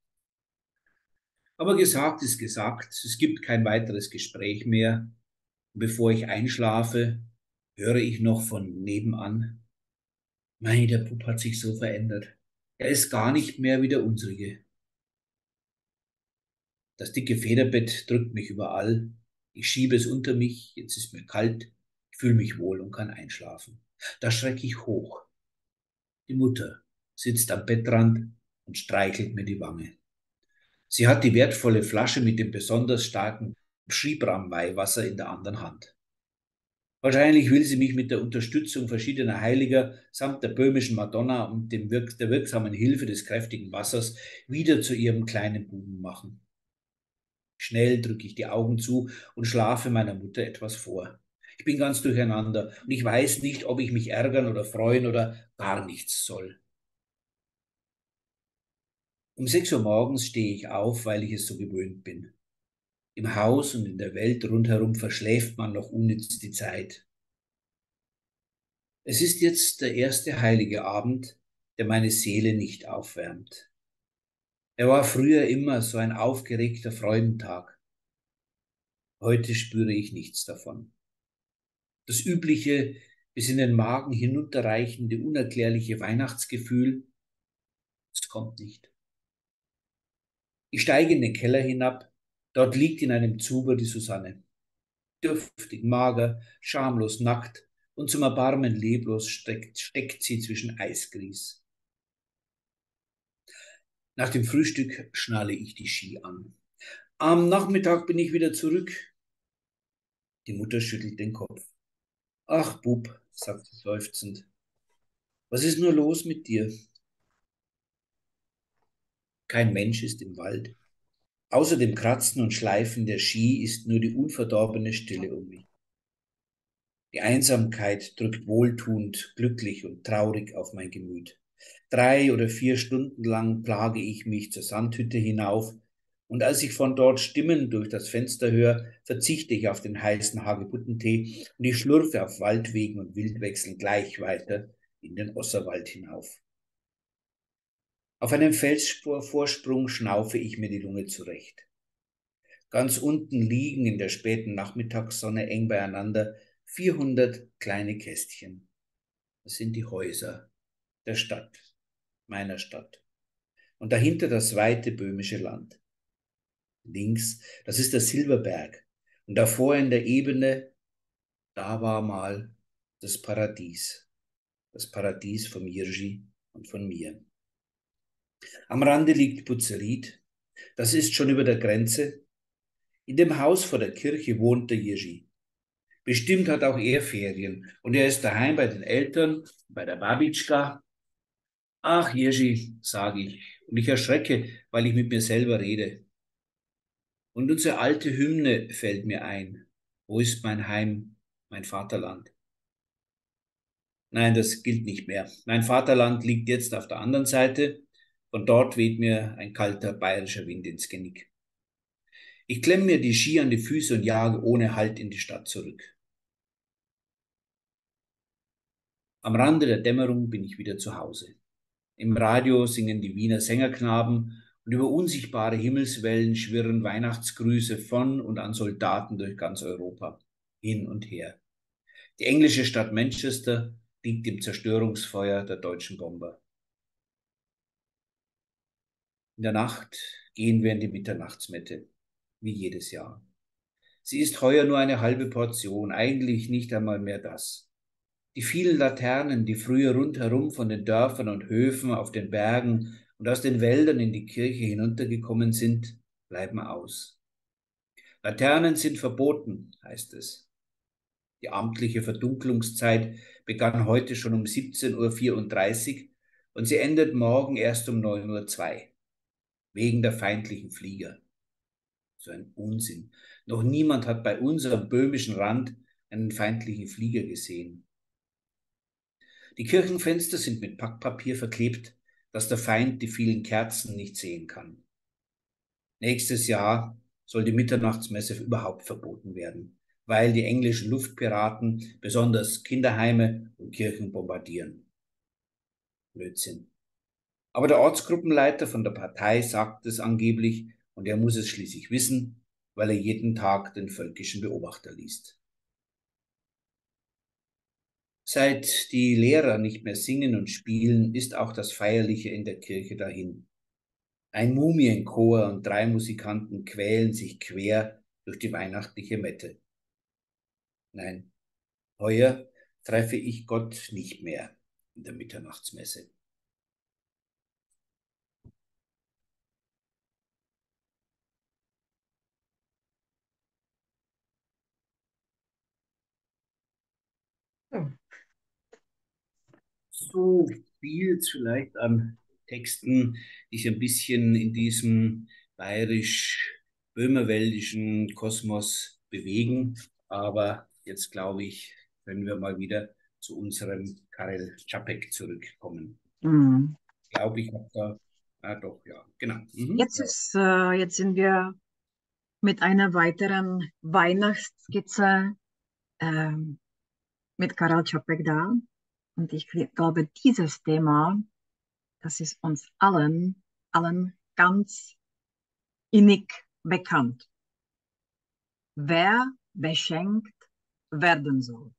Aber gesagt ist gesagt, es gibt kein weiteres Gespräch mehr. Und bevor ich einschlafe, höre ich noch von nebenan, Mei, der Bub hat sich so verändert. Er ist gar nicht mehr wie der unsrige. Das dicke Federbett drückt mich überall. Ich schiebe es unter mich, jetzt ist mir kalt, ich fühle mich wohl und kann einschlafen. Da schrecke ich hoch. Die Mutter sitzt am Bettrand und streichelt mir die Wange. Sie hat die wertvolle Flasche mit dem besonders starken Schibram-Weihwasser in der anderen Hand. Wahrscheinlich will sie mich mit der Unterstützung verschiedener Heiliger samt der böhmischen Madonna und dem Wirk der wirksamen Hilfe des kräftigen Wassers wieder zu ihrem kleinen Buben machen. Schnell drücke ich die Augen zu und schlafe meiner Mutter etwas vor. Ich bin ganz durcheinander und ich weiß nicht, ob ich mich ärgern oder freuen oder gar nichts soll. Um sechs Uhr morgens stehe ich auf, weil ich es so gewöhnt bin. Im Haus und in der Welt rundherum verschläft man noch unnütz die Zeit. Es ist jetzt der erste heilige Abend, der meine Seele nicht aufwärmt. Er war früher immer so ein aufgeregter Freudentag. Heute spüre ich nichts davon. Das übliche, bis in den Magen hinunterreichende, unerklärliche Weihnachtsgefühl, es kommt nicht. Ich steige in den Keller hinab, dort liegt in einem Zuber die Susanne. Dürftig, mager, schamlos, nackt und zum Erbarmen leblos steckt, steckt sie zwischen Eisgrieß. Nach dem Frühstück schnalle ich die Ski an. Am Nachmittag bin ich wieder zurück. Die Mutter schüttelt den Kopf. Ach, Bub, sagt sie seufzend. Was ist nur los mit dir? Kein Mensch ist im Wald. Außer dem Kratzen und Schleifen der Ski ist nur die unverdorbene Stille um mich. Die Einsamkeit drückt wohltuend, glücklich und traurig auf mein Gemüt. Drei oder vier Stunden lang plage ich mich zur Sandhütte hinauf, und als ich von dort Stimmen durch das Fenster höre, verzichte ich auf den heißen Hagebuttentee und ich schlurfe auf Waldwegen und Wildwechseln gleich weiter in den Osserwald hinauf. Auf einem Felsvorsprung schnaufe ich mir die Lunge zurecht. Ganz unten liegen in der späten Nachmittagssonne eng beieinander vierhundert kleine Kästchen. Das sind die Häuser der Stadt, meiner Stadt. Und dahinter das weite böhmische Land. Links, das ist der Silberberg. Und davor in der Ebene, da war mal das Paradies. Das Paradies vom Jirschi und von mir. Am Rande liegt Buzerit. Das ist schon über der Grenze. In dem Haus vor der Kirche wohnt der Jirschi. Bestimmt hat auch er Ferien und er ist daheim bei den Eltern, bei der Babitschka. Ach, Jirschi, sage ich, und ich erschrecke, weil ich mit mir selber rede. Und unsere alte Hymne fällt mir ein. Wo ist mein Heim, mein Vaterland? Nein, das gilt nicht mehr. Mein Vaterland liegt jetzt auf der anderen Seite. Von dort weht mir ein kalter bayerischer Wind ins Genick. Ich klemme mir die Ski an die Füße und jage ohne Halt in die Stadt zurück. Am Rande der Dämmerung bin ich wieder zu Hause. Im Radio singen die Wiener Sängerknaben und über unsichtbare Himmelswellen schwirren Weihnachtsgrüße von und an Soldaten durch ganz Europa, hin und her. Die englische Stadt Manchester liegt im Zerstörungsfeuer der deutschen Bomber. In der Nacht gehen wir in die Mitternachtsmette, wie jedes Jahr. Sie ist heuer nur eine halbe Portion, eigentlich nicht einmal mehr das. Die vielen Laternen, die früher rundherum von den Dörfern und Höfen auf den Bergen und aus den Wäldern in die Kirche hinuntergekommen sind, bleiben aus. Laternen sind verboten, heißt es. Die amtliche Verdunklungszeit begann heute schon um siebzehn Uhr vierunddreißig und sie endet morgen erst um neun Uhr zwei, wegen der feindlichen Flieger. So ein Unsinn. Noch niemand hat bei unserem böhmischen Rand einen feindlichen Flieger gesehen. Die Kirchenfenster sind mit Packpapier verklebt, dass der Feind die vielen Kerzen nicht sehen kann. Nächstes Jahr soll die Mitternachtsmesse überhaupt verboten werden, weil die englischen Luftpiraten besonders Kinderheime und Kirchen bombardieren. Blödsinn. Aber der Ortsgruppenleiter von der Partei sagt es angeblich und er muss es schließlich wissen, weil er jeden Tag den völkischen Beobachter liest. Seit die Lehrer nicht mehr singen und spielen, ist auch das Feierliche in der Kirche dahin. Ein Mumienchor und drei Musikanten quälen sich quer durch die weihnachtliche Mette. Nein, heuer treffe ich Gott nicht mehr in der Mitternachtsmesse. Oh. So viel jetzt vielleicht an Texten, die sich ein bisschen in diesem bayerisch-böhmerwäldischen Kosmos bewegen. Aber jetzt glaube ich, können wir mal wieder zu unserem Karel Čapek zurückkommen. Mm. Ich glaube, ich habe da, ah doch, ja, genau. Mhm. Jetzt, ist, äh, jetzt sind wir mit einer weiteren Weihnachtsskizze äh, mit Karel Čapek da. Und ich glaube, dieses Thema, das ist uns allen, allen ganz innig bekannt. Wer beschenkt werden soll.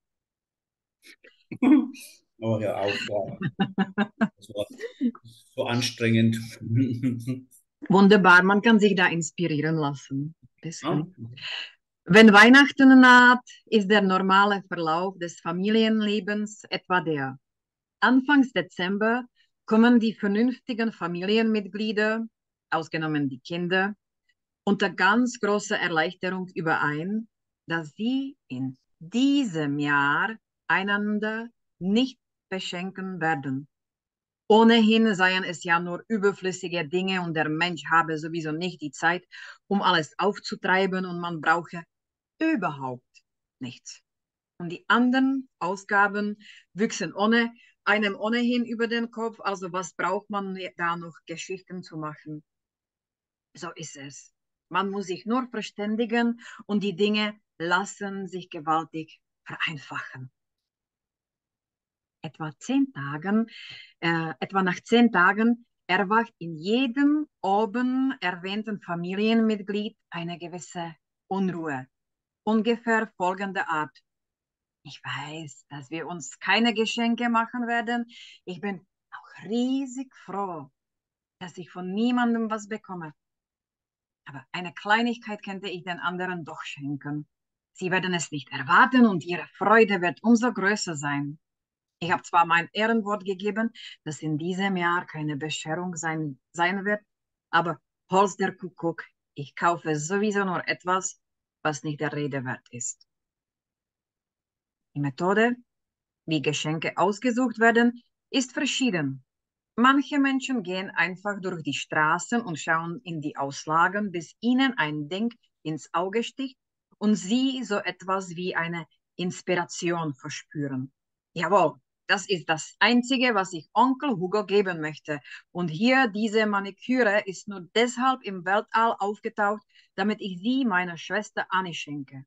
Oh, hör auf, ja. Das war so anstrengend. Wunderbar, man kann sich da inspirieren lassen. Ah, Wenn Weihnachten naht, ist der normale Verlauf des Familienlebens etwa der. Anfangs Dezember kommen die vernünftigen Familienmitglieder, ausgenommen die Kinder, unter ganz großer Erleichterung überein, dass sie in diesem Jahr einander nicht beschenken werden. Ohnehin seien es ja nur überflüssige Dinge und der Mensch habe sowieso nicht die Zeit, um alles aufzutreiben und man brauche überhaupt nichts. Und die anderen Ausgaben wüchsen ohne, einem ohnehin über den Kopf. Also was braucht man da noch Geschichten zu machen? So ist es. Man muss sich nur verständigen und die Dinge lassen sich gewaltig vereinfachen. Etwa zehn Tagen, äh, etwa nach zehn Tagen erwacht in jedem oben erwähnten Familienmitglied eine gewisse Unruhe. Ungefähr folgende Art. Ich weiß, dass wir uns keine Geschenke machen werden. Ich bin auch riesig froh, dass ich von niemandem was bekomme. Aber eine Kleinigkeit könnte ich den anderen doch schenken. Sie werden es nicht erwarten und ihre Freude wird umso größer sein. Ich habe zwar mein Ehrenwort gegeben, dass in diesem Jahr keine Bescherung sein, sein wird, aber Holz der Kuckuck, ich kaufe sowieso nur etwas, was nicht der Rede wert ist. Die Methode, wie Geschenke ausgesucht werden, ist verschieden. Manche Menschen gehen einfach durch die Straßen und schauen in die Auslagen, bis ihnen ein Ding ins Auge sticht und sie so etwas wie eine Inspiration verspüren. Jawohl, das ist das Einzige, was ich Onkel Hugo geben möchte. Und hier, diese Maniküre ist nur deshalb im Weltall aufgetaucht, damit ich sie meiner Schwester Annie schenke.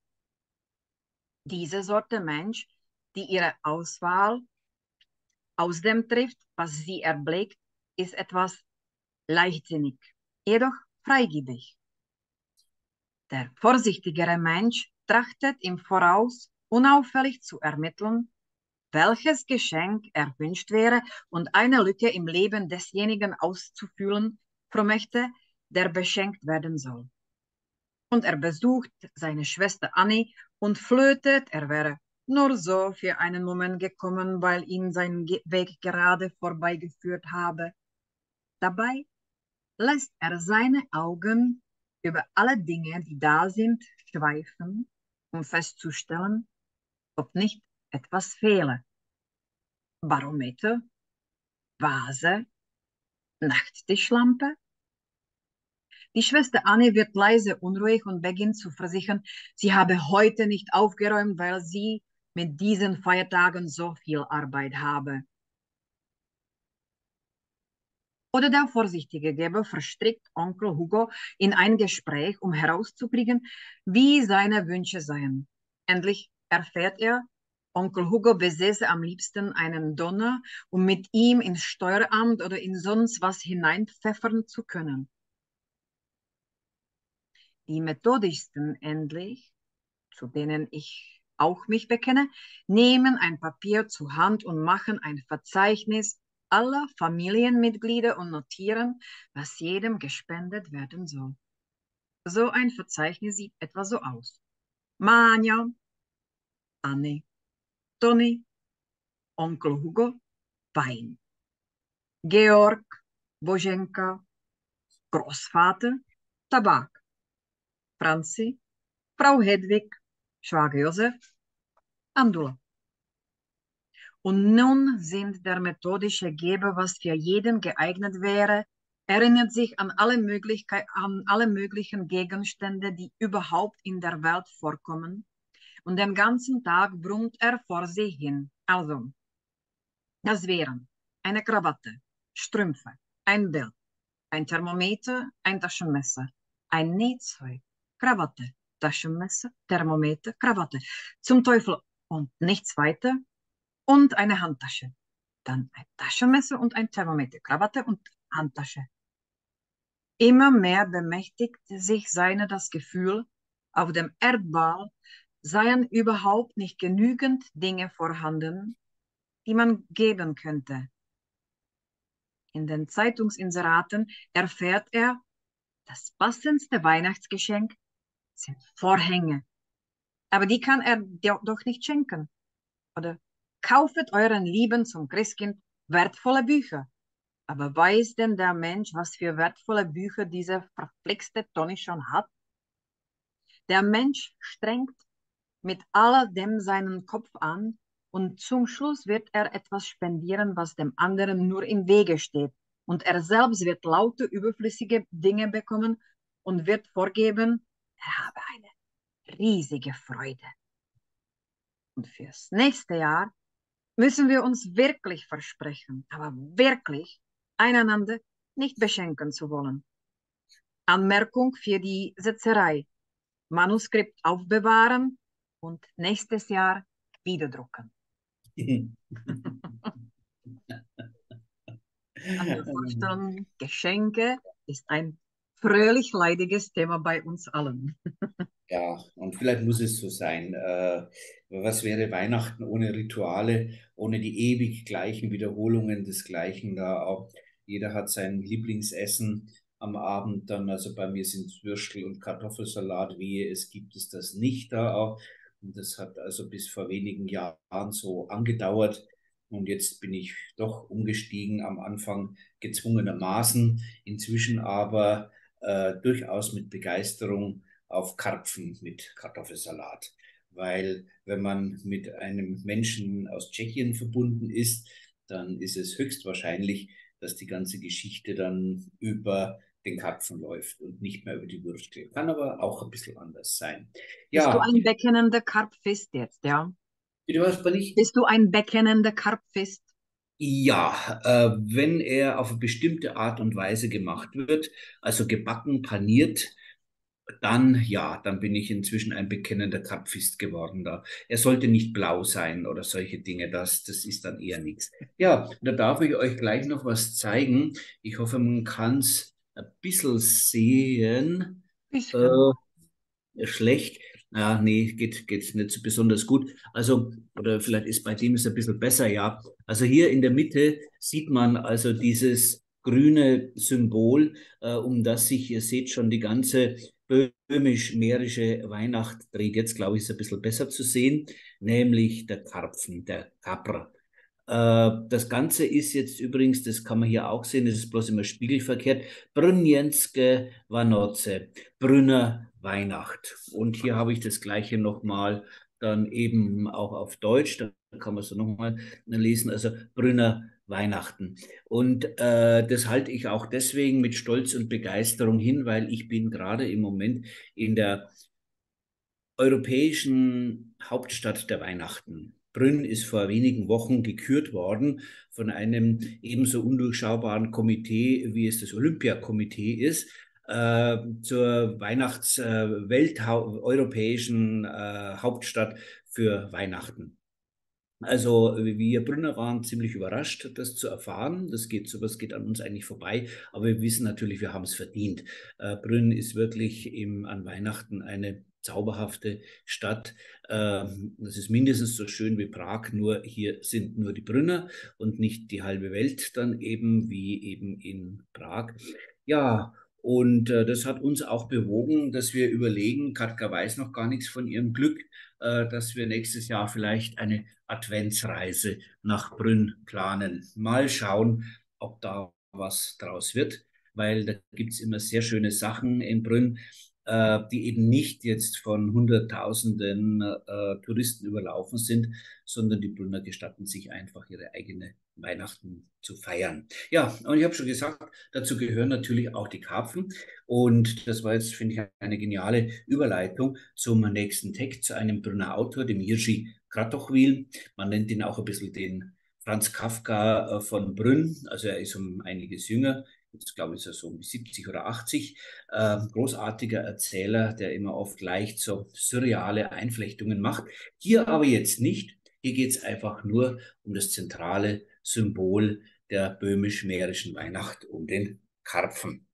Diese Sorte Mensch, die ihre Auswahl aus dem trifft, was sie erblickt, ist etwas leichtsinnig, jedoch freigebig. Der vorsichtigere Mensch trachtet im Voraus unauffällig zu ermitteln, welches Geschenk erwünscht wäre und eine Lücke im Leben desjenigen auszufüllen vermöchte, der beschenkt werden soll. Und er besucht seine Schwester Annie und flötet, er wäre nur so für einen Moment gekommen, weil ihn sein Weg gerade vorbeigeführt habe. Dabei lässt er seine Augen über alle Dinge, die da sind, schweifen, um festzustellen, ob nicht etwas fehle. Barometer, Vase, Nachttischlampe. Die Schwester Annie wird leise unruhig und beginnt zu versichern, sie habe heute nicht aufgeräumt, weil sie mit diesen Feiertagen so viel Arbeit habe. Oder der vorsichtige Geber verstrickt Onkel Hugo in ein Gespräch, um herauszukriegen, wie seine Wünsche seien. Endlich erfährt er, Onkel Hugo besäße am liebsten einen Donner, um mit ihm ins Steueramt oder in sonst was hineinpfeffern zu können. Die methodischsten endlich, zu denen ich auch mich bekenne, nehmen ein Papier zur Hand und machen ein Verzeichnis aller Familienmitglieder und notieren, was jedem gespendet werden soll. So ein Verzeichnis sieht etwa so aus. Manja, Anne, Toni, Onkel Hugo, Wein. Georg, Boženka, Großvater, Tabak. Franzi, Frau Hedwig, Schwager Josef, Andula. Und nun sind der methodische Geber, was für jeden geeignet wäre, erinnert sich an alle, an alle möglichen Gegenstände, die überhaupt in der Welt vorkommen. Und den ganzen Tag brummt er vor sich hin. Also, das wären eine Krawatte, Strümpfe, ein Bild, ein Thermometer, ein Taschenmesser, ein Nähzeug, Krawatte, Taschenmesser, Thermometer, Krawatte. Zum Teufel und nichts weiter. Und eine Handtasche. Dann ein Taschenmesser und ein Thermometer, Krawatte und Handtasche. Immer mehr bemächtigte sich seiner das Gefühl, auf dem Erdball seien überhaupt nicht genügend Dinge vorhanden, die man geben könnte. In den Zeitungsinseraten erfährt er, das passendste Weihnachtsgeschenk sind Vorhänge. Aber die kann er doch nicht schenken. Oder kaufet euren Lieben zum Christkind wertvolle Bücher. Aber weiß denn der Mensch, was für wertvolle Bücher diese verflixte Toni schon hat? Der Mensch strengt mit alledem seinen Kopf an und zum Schluss wird er etwas spendieren, was dem anderen nur im Wege steht. Und er selbst wird lauter überflüssige Dinge bekommen und wird vorgeben, er habe eine riesige Freude. Und fürs nächste Jahr müssen wir uns wirklich versprechen, aber wirklich einander nicht beschenken zu wollen. Anmerkung für die Setzerei. Manuskript aufbewahren und nächstes Jahr wieder drucken. Kann mir vorstellen, Geschenke ist ein fröhlich leidiges Thema bei uns allen. Ja, und vielleicht muss es so sein. Äh, was wäre Weihnachten ohne Rituale, ohne die ewig gleichen Wiederholungen des Gleichen da auch? Jeder hat sein Lieblingsessen am Abend dann. Also bei mir sind es Würstel und Kartoffelsalat. Wehe, es gibt es das nicht da auch. Und das hat also bis vor wenigen Jahren so angedauert. Und jetzt bin ich doch umgestiegen, am Anfang gezwungenermaßen, inzwischen aber äh, durchaus mit Begeisterung auf Karpfen mit Kartoffelsalat. Weil wenn man mit einem Menschen aus Tschechien verbunden ist, dann ist es höchstwahrscheinlich, dass die ganze Geschichte dann über den Karpfen läuft und nicht mehr über die Würstel. Kann aber auch ein bisschen anders sein. Bist du Ja, ein bekennender Karpfist jetzt, ja? bitte was, bin ich? Bist du ein bekennender Karpfist? Ja, äh, wenn er auf eine bestimmte Art und Weise gemacht wird, also gebacken, paniert, dann, ja, dann bin ich inzwischen ein bekennender Karpfist geworden da. Er sollte nicht blau sein oder solche Dinge, das, das ist dann eher nichts. Ja, da darf ich euch gleich noch was zeigen. Ich hoffe, man kann es ein bisschen sehen. Äh, Bisschen. schlecht. Ja, nee, geht, geht nicht so besonders gut. Also, oder vielleicht ist bei dem es ein bisschen besser, ja. Also hier in der Mitte sieht man also dieses grüne Symbol, äh, um das sich, ihr seht schon, die ganze böhmisch-mährische Weihnacht dreht. Jetzt, glaube ich, ist es ein bisschen besser zu sehen, nämlich der Karpfen, der Kapra. Äh, das Ganze ist jetzt übrigens, das kann man hier auch sehen, das ist bloß immer spiegelverkehrt, Brünjenske Vanoce, Brünner Weihnacht. Und hier habe ich das Gleiche nochmal dann eben auch auf Deutsch, da kann man es nochmal lesen, also Brünner Weihnachten. Und äh, das halte ich auch deswegen mit Stolz und Begeisterung hin, weil ich bin gerade im Moment in der europäischen Hauptstadt der Weihnachten. Brünn ist vor wenigen Wochen gekürt worden von einem ebenso undurchschaubaren Komitee, wie es das Olympiakomitee ist, äh, zur Weihnachts-Welt-europäischen äh, äh, Hauptstadt für Weihnachten. Also wir Brünner waren ziemlich überrascht, das zu erfahren. Das geht, sowas geht an uns eigentlich vorbei, aber wir wissen natürlich, wir haben es verdient. Äh, Brünn ist wirklich im, an Weihnachten eine zauberhafte Stadt. Ähm, das ist mindestens so schön wie Prag, nur hier sind nur die Brünner und nicht die halbe Welt dann eben wie eben in Prag. Ja, und äh, das hat uns auch bewogen, dass wir überlegen, Katka weiß noch gar nichts von ihrem Glück, äh, dass wir nächstes Jahr vielleicht eine Adventsreise nach Brünn planen. Mal schauen, ob da was draus wird, weil da gibt es immer sehr schöne Sachen in Brünn, äh, die eben nicht jetzt von Hunderttausenden äh, Touristen überlaufen sind, sondern die Brünner gestatten sich einfach ihre eigene Weihnachten zu feiern. Ja, und ich habe schon gesagt, dazu gehören natürlich auch die Karpfen. Und das war jetzt, finde ich, eine geniale Überleitung zum nächsten Text, zu einem Brünner Autor, dem Jiří Kratochwil. Man nennt ihn auch ein bisschen den Franz Kafka äh, von Brünn. Also er ist um einiges jünger. Jetzt glaube ich, ist er so um siebzig oder achtzig. Äh, großartiger Erzähler, der immer oft leicht so surreale Einflechtungen macht. Hier aber jetzt nicht. Hier geht es einfach nur um das zentrale Symbol der böhmisch-mährischen Weihnacht, um den Karpfen.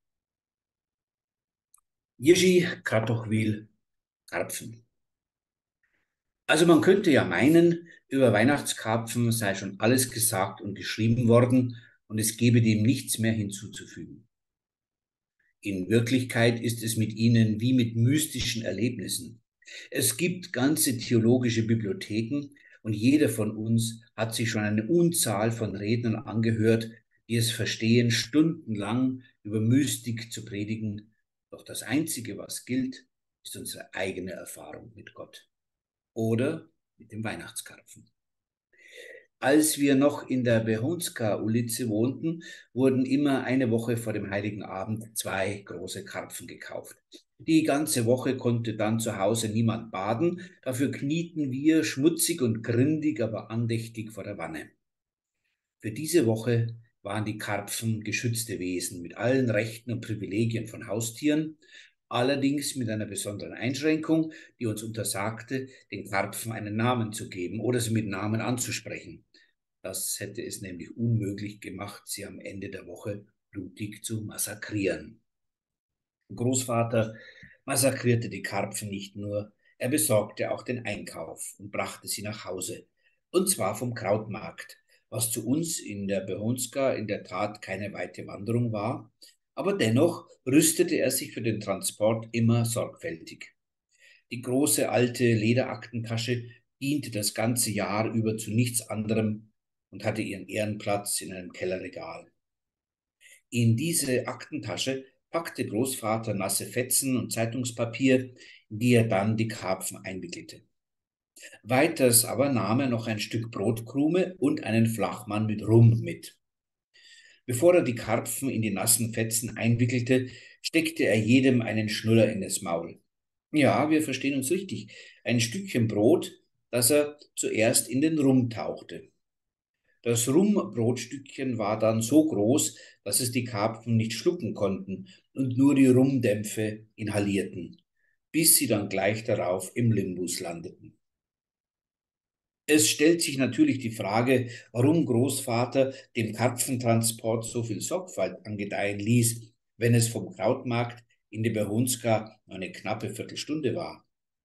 Jiří Kratochwil, Karpfen. Also man könnte ja meinen, über Weihnachtskarpfen sei schon alles gesagt und geschrieben worden und es gebe dem nichts mehr hinzuzufügen. In Wirklichkeit ist es mit ihnen wie mit mystischen Erlebnissen. Es gibt ganze theologische Bibliotheken und jeder von uns hat sich schon eine Unzahl von Rednern angehört, die es verstehen, stundenlang über Mystik zu predigen. Doch das Einzige, was gilt, ist unsere eigene Erfahrung mit Gott oder mit dem Weihnachtskarpfen. Als wir noch in der Behunska-Ulice wohnten, wurden immer eine Woche vor dem Heiligen Abend zwei große Karpfen gekauft. Die ganze Woche konnte dann zu Hause niemand baden, dafür knieten wir schmutzig und grindig, aber andächtig vor der Wanne. Für diese Woche waren die Karpfen geschützte Wesen mit allen Rechten und Privilegien von Haustieren, allerdings mit einer besonderen Einschränkung, die uns untersagte, den Karpfen einen Namen zu geben oder sie mit Namen anzusprechen. Das hätte es nämlich unmöglich gemacht, sie am Ende der Woche blutig zu massakrieren. Großvater massakrierte die Karpfen nicht nur, er besorgte auch den Einkauf und brachte sie nach Hause. Und zwar vom Krautmarkt, was zu uns in der Behonska in der Tat keine weite Wanderung war, aber dennoch rüstete er sich für den Transport immer sorgfältig. Die große alte Lederaktentasche diente das ganze Jahr über zu nichts anderem und hatte ihren Ehrenplatz in einem Kellerregal. In diese Aktentasche packte Großvater nasse Fetzen und Zeitungspapier, in die er dann die Karpfen einwickelte. Weiters aber nahm er noch ein Stück Brotkrume und einen Flachmann mit Rum mit. Bevor er die Karpfen in die nassen Fetzen einwickelte, steckte er jedem einen Schnuller in das Maul. Ja, wir verstehen uns richtig. Ein Stückchen Brot, das er zuerst in den Rum tauchte. Das Rumbrotstückchen war dann so groß, dass es die Karpfen nicht schlucken konnten und nur die Rumdämpfe inhalierten, bis sie dann gleich darauf im Limbus landeten. Es stellt sich natürlich die Frage, warum Großvater dem Karpfentransport so viel Sorgfalt angedeihen ließ, wenn es vom Krautmarkt in die Behunska eine knappe Viertelstunde war.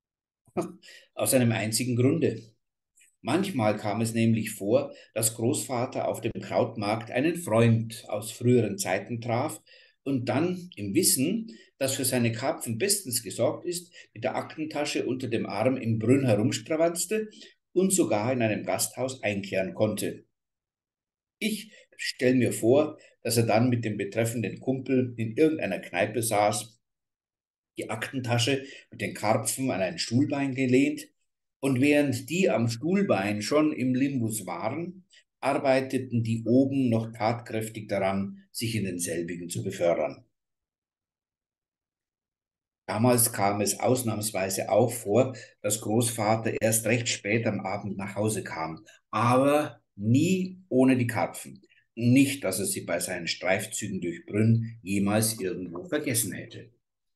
Aus einem einzigen Grunde. Manchmal kam es nämlich vor, dass Großvater auf dem Krautmarkt einen Freund aus früheren Zeiten traf und dann im Wissen, dass für seine Karpfen bestens gesorgt ist, mit der Aktentasche unter dem Arm im Brünn herumstravanzte und sogar in einem Gasthaus einkehren konnte. Ich stelle mir vor, dass er dann mit dem betreffenden Kumpel in irgendeiner Kneipe saß, die Aktentasche mit den Karpfen an ein Stuhlbein gelehnt, und während die am Stuhlbein schon im Limbus waren, arbeiteten die oben noch tatkräftig daran, sich in denselbigen zu befördern. Damals kam es ausnahmsweise auch vor, dass Großvater erst recht spät am Abend nach Hause kam, aber nie ohne die Karpfen. Nicht, dass er sie bei seinen Streifzügen durch Brünn jemals irgendwo vergessen hätte.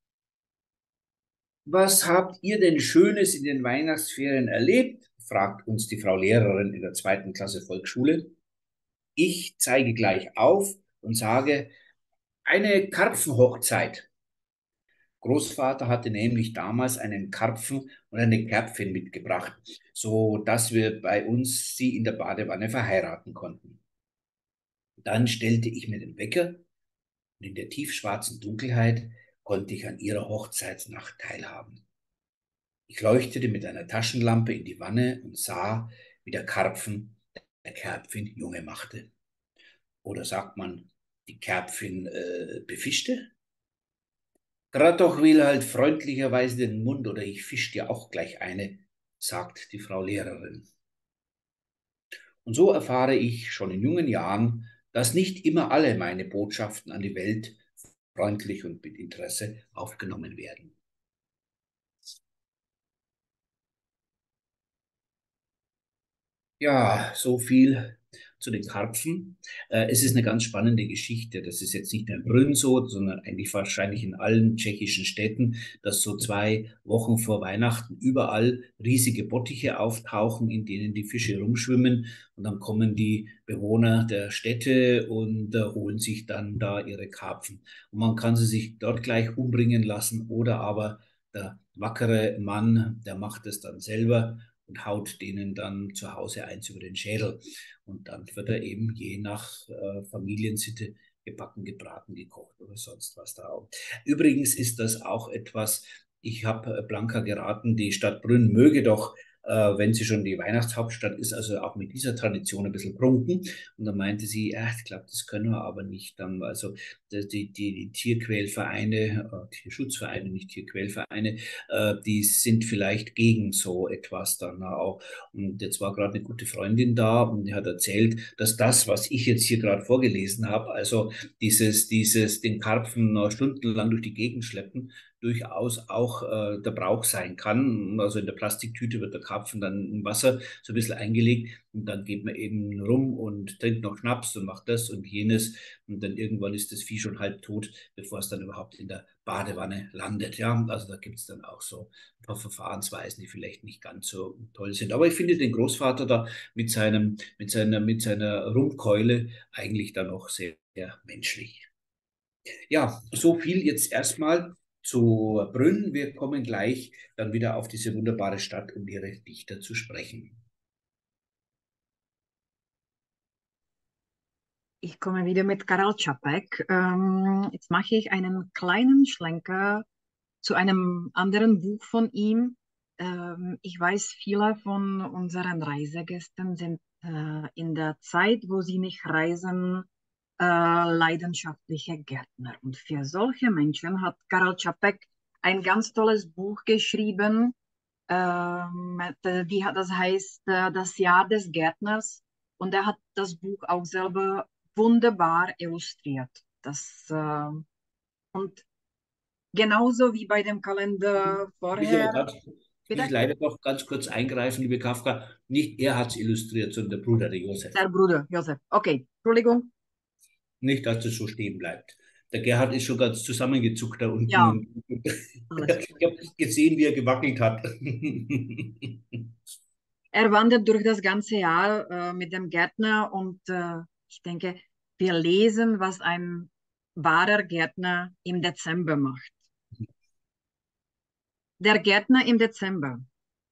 Was habt ihr denn Schönes in den Weihnachtsferien erlebt? Fragt uns die Frau Lehrerin in der zweiten Klasse Volksschule. Ich zeige gleich auf und sage, eine Karpfenhochzeit. Großvater hatte nämlich damals einen Karpfen und eine Kärpfin mitgebracht, so dass wir bei uns sie in der Badewanne verheiraten konnten. Dann stellte ich mir den Wecker und in der tiefschwarzen Dunkelheit konnte ich an ihrer Hochzeitsnacht teilhaben. Ich leuchtete mit einer Taschenlampe in die Wanne und sah, wie der Karpfen der Kärpfin Junge machte. Oder sagt man, die Kärpfin äh, befischte? Grad doch will halt freundlicherweise den Mund oder ich fisch dir auch gleich eine, sagt die Frau Lehrerin. Und so erfahre ich schon in jungen Jahren, dass nicht immer alle meine Botschaften an die Welt freundlich und mit Interesse aufgenommen werden. Ja, so viel zu den Karpfen. Äh, es ist eine ganz spannende Geschichte. Das ist jetzt nicht nur in Brünn so, sondern eigentlich wahrscheinlich in allen tschechischen Städten, dass so zwei Wochen vor Weihnachten überall riesige Bottiche auftauchen, in denen die Fische rumschwimmen. Und dann kommen die Bewohner der Städte und äh, holen sich dann da ihre Karpfen. Und man kann sie sich dort gleich umbringen lassen oder aber der wackere Mann, der macht es dann selber und haut denen dann zu Hause eins über den Schädel. Und dann wird er eben je nach äh, Familiensitte gebacken, gebraten, gekocht oder sonst was da auch. Übrigens ist das auch etwas, ich habe Blanca geraten, die Stadt Brünn möge doch, äh, wenn sie schon die Weihnachtshauptstadt ist, also auch mit dieser Tradition ein bisschen prunken. Und dann meinte sie, ja, ich glaube, das können wir aber nicht. Dann, also die, die, die Tierquälvereine, äh, Tierschutzvereine, nicht Tierquälvereine, äh, die sind vielleicht gegen so etwas dann auch. Und jetzt war gerade eine gute Freundin da und die hat erzählt, dass das, was ich jetzt hier gerade vorgelesen habe, also dieses, dieses, den Karpfen noch stundenlang durch die Gegend schleppen, durchaus auch äh, der Brauch sein kann. Also in der Plastiktüte wird der Karpfen dann in Wasser so ein bisschen eingelegt und dann geht man eben rum und trinkt noch Schnaps und macht das und jenes und dann irgendwann ist das Vieh schon halb tot, bevor es dann überhaupt in der Badewanne landet. Ja, also da gibt es dann auch so ein paar Verfahrensweisen, die vielleicht nicht ganz so toll sind. Aber ich finde den Großvater da mit seinem, mit seiner, mit seiner Rumkeule eigentlich dann auch sehr, sehr menschlich. Ja, so viel jetzt erstmal zu Brünn. Wir kommen gleich dann wieder auf diese wunderbare Stadt und ihre Dichter zu sprechen. Ich komme wieder mit Karel Čapek. Ähm, jetzt mache ich einen kleinen Schlenker zu einem anderen Buch von ihm. Ähm, ich weiß, viele von unseren Reisegästen sind äh, in der Zeit, wo sie nicht reisen, äh, leidenschaftliche Gärtner. Und für solche Menschen hat Karel Čapek ein ganz tolles Buch geschrieben. Ähm, die, das heißt äh, Das Jahr des Gärtners. Und er hat das Buch auch selber wunderbar illustriert. Das, äh, und genauso wie bei dem Kalender Michael, vorher. darf ich Bitte? leider noch ganz kurz eingreifen, liebe Kafka. Nicht er hat es illustriert, sondern der Bruder, der Josef. Der Bruder, Josef. Okay, Entschuldigung. Nicht, dass das so stehen bleibt. Der Gerhard ist schon ganz zusammengezuckt da unten Ja, und alles ich gut. habe gesehen, wie er gewackelt hat. Er wandert durch das ganze Jahr äh, mit dem Gärtner und äh, ich denke, wir lesen, was ein wahrer Gärtner im Dezember macht. Der Gärtner im Dezember.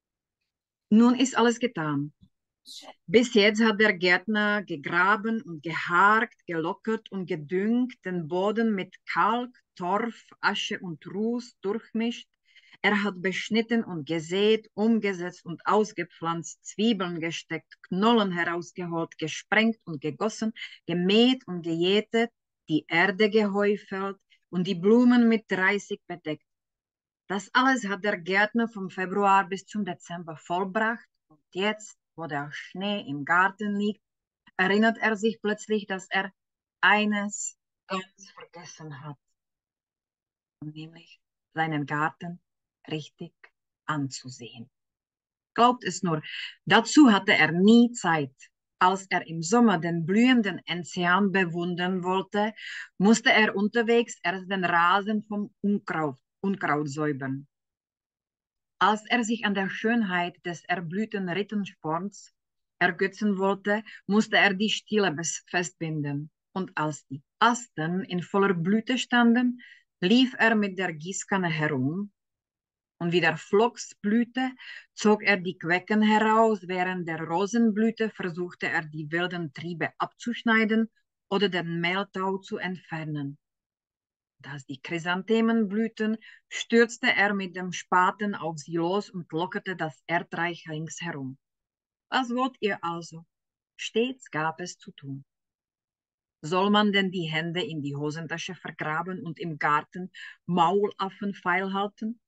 Nun ist alles getan. Bis jetzt hat der Gärtner gegraben und geharkt, gelockert und gedüngt, den Boden mit Kalk, Torf, Asche und Ruß durchmischt. Er hat beschnitten und gesät, umgesetzt und ausgepflanzt, Zwiebeln gesteckt, Knollen herausgeholt, gesprengt und gegossen, gemäht und gejätet, die Erde gehäufelt und die Blumen mit Reisig bedeckt. Das alles hat der Gärtner vom Februar bis zum Dezember vollbracht. Und jetzt, wo der Schnee im Garten liegt, erinnert er sich plötzlich, dass er eines ganz vergessen hat, nämlich seinen Garten richtig anzusehen. Glaubt es nur, dazu hatte er nie Zeit. Als er im Sommer den blühenden Enzian bewundern wollte, musste er unterwegs erst den Rasen vom Unkraut, Unkraut säubern. Als er sich an der Schönheit des erblühten Rittensporns ergötzen wollte, musste er die Stiele festbinden. Und als die Asten in voller Blüte standen, lief er mit der Gießkanne herum. Und wie der Flocks blühte, zog er die Quecken heraus, während der Rosenblüte versuchte er, die wilden Triebe abzuschneiden oder den Mehltau zu entfernen. Als die Chrysanthemen blühten, stürzte er mit dem Spaten auf sie los und lockerte das Erdreich ringsherum. Was wollt ihr also? Stets gab es zu tun. Soll man denn die Hände in die Hosentasche vergraben und im Garten Maulaffen feilhalten?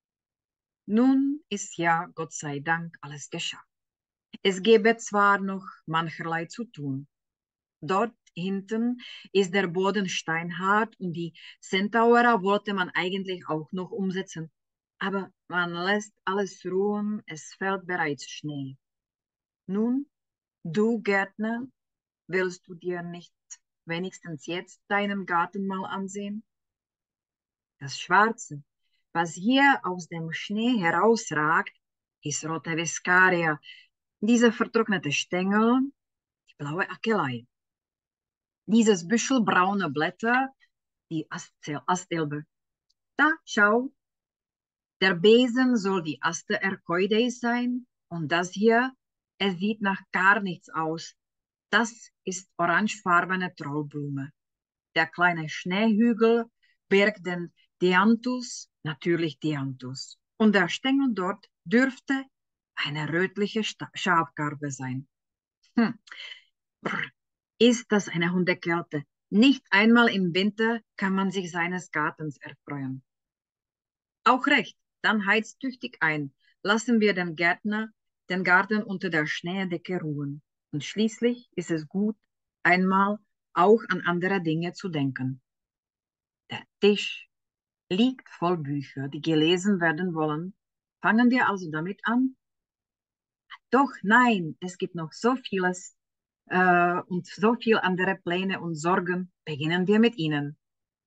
Nun ist ja, Gott sei Dank, alles geschafft. Es gäbe zwar noch mancherlei zu tun. Dort hinten ist der Boden steinhart und die Centaura wollte man eigentlich auch noch umsetzen. Aber man lässt alles ruhen, es fällt bereits Schnee. Nun, du Gärtner, willst du dir nicht wenigstens jetzt deinen Garten mal ansehen? Das Schwarze, was hier aus dem Schnee herausragt, ist rote Viscaria, diese vertrocknete Stängel, die blaue Akelei. Dieses Büschel braune Blätter, die Astelbe. Da, schau, der Besen soll die Aster Ercoides sein und das hier, es sieht nach gar nichts aus. Das ist orangefarbene Trollblume. Der kleine Schneehügel birgt den Dianthus, natürlich Dianthus. Und der Stängel dort dürfte eine rötliche Schafgarbe sein. Hm. Brr, ist das eine Hundekälte? Nicht einmal im Winter kann man sich seines Gartens erfreuen. Auch recht, dann heizt tüchtig ein. Lassen wir den Gärtner den Garten unter der Schneedecke ruhen. Und schließlich ist es gut, einmal auch an andere Dinge zu denken. Der Tisch, liegt voll Bücher, die gelesen werden wollen. Fangen wir also damit an? Doch nein, es gibt noch so vieles äh, und so viel andere Pläne und Sorgen. Beginnen wir mit ihnen.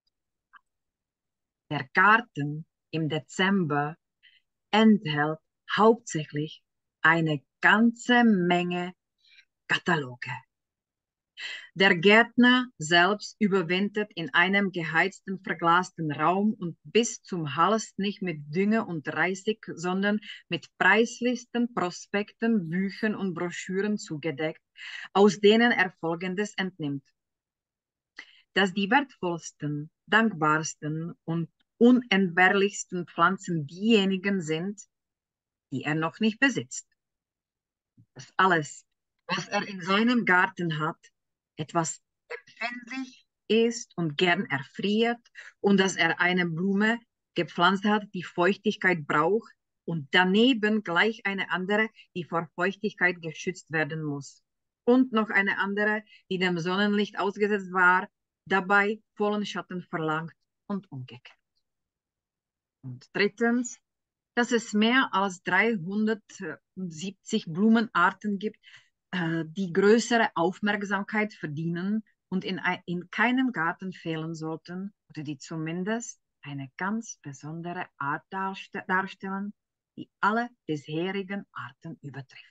Der Garten im Dezember enthält hauptsächlich eine ganze Menge Kataloge. Der Gärtner selbst überwintert in einem geheizten, verglasten Raum und bis zum Hals nicht mit Dünger und Reisig, sondern mit Preislisten, Prospekten, Büchern und Broschüren zugedeckt, aus denen er Folgendes entnimmt: Dass die wertvollsten, dankbarsten und unentbehrlichsten Pflanzen diejenigen sind, die er noch nicht besitzt. Dass alles, was er in seinem Garten hat, etwas empfindlich ist und gern erfriert und dass er eine Blume gepflanzt hat, die Feuchtigkeit braucht und daneben gleich eine andere, die vor Feuchtigkeit geschützt werden muss. Und noch eine andere, die dem Sonnenlicht ausgesetzt war, dabei vollen Schatten verlangt und umgekehrt. Und drittens, dass es mehr als dreihundertsiebzig Blumenarten gibt, äh, die größere Aufmerksamkeit verdienen und in, in keinem Garten fehlen sollten oder die zumindest eine ganz besondere Art darst darstellen, die alle bisherigen Arten übertrifft.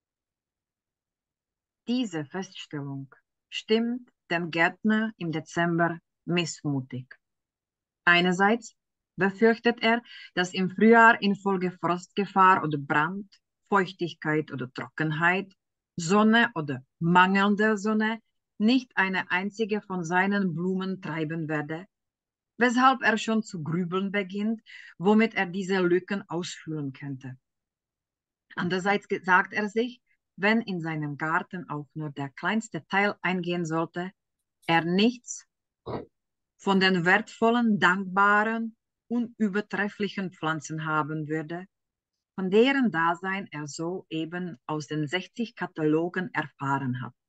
Diese Feststellung stimmt dem Gärtner im Dezember missmutig. Einerseits befürchtet er, dass im Frühjahr infolge Frostgefahr oder Brand, Feuchtigkeit oder Trockenheit, Sonne oder mangelnder Sonne nicht eine einzige von seinen Blumen treiben werde, weshalb er schon zu grübeln beginnt, womit er diese Lücken ausfüllen könnte. Andererseits sagt er sich, wenn in seinem Garten auch nur der kleinste Teil eingehen sollte, er nichts von den wertvollen, dankbaren, unübertrefflichen Pflanzen haben würde, von deren Dasein er soeben aus den sechzig Katalogen erfahren hat.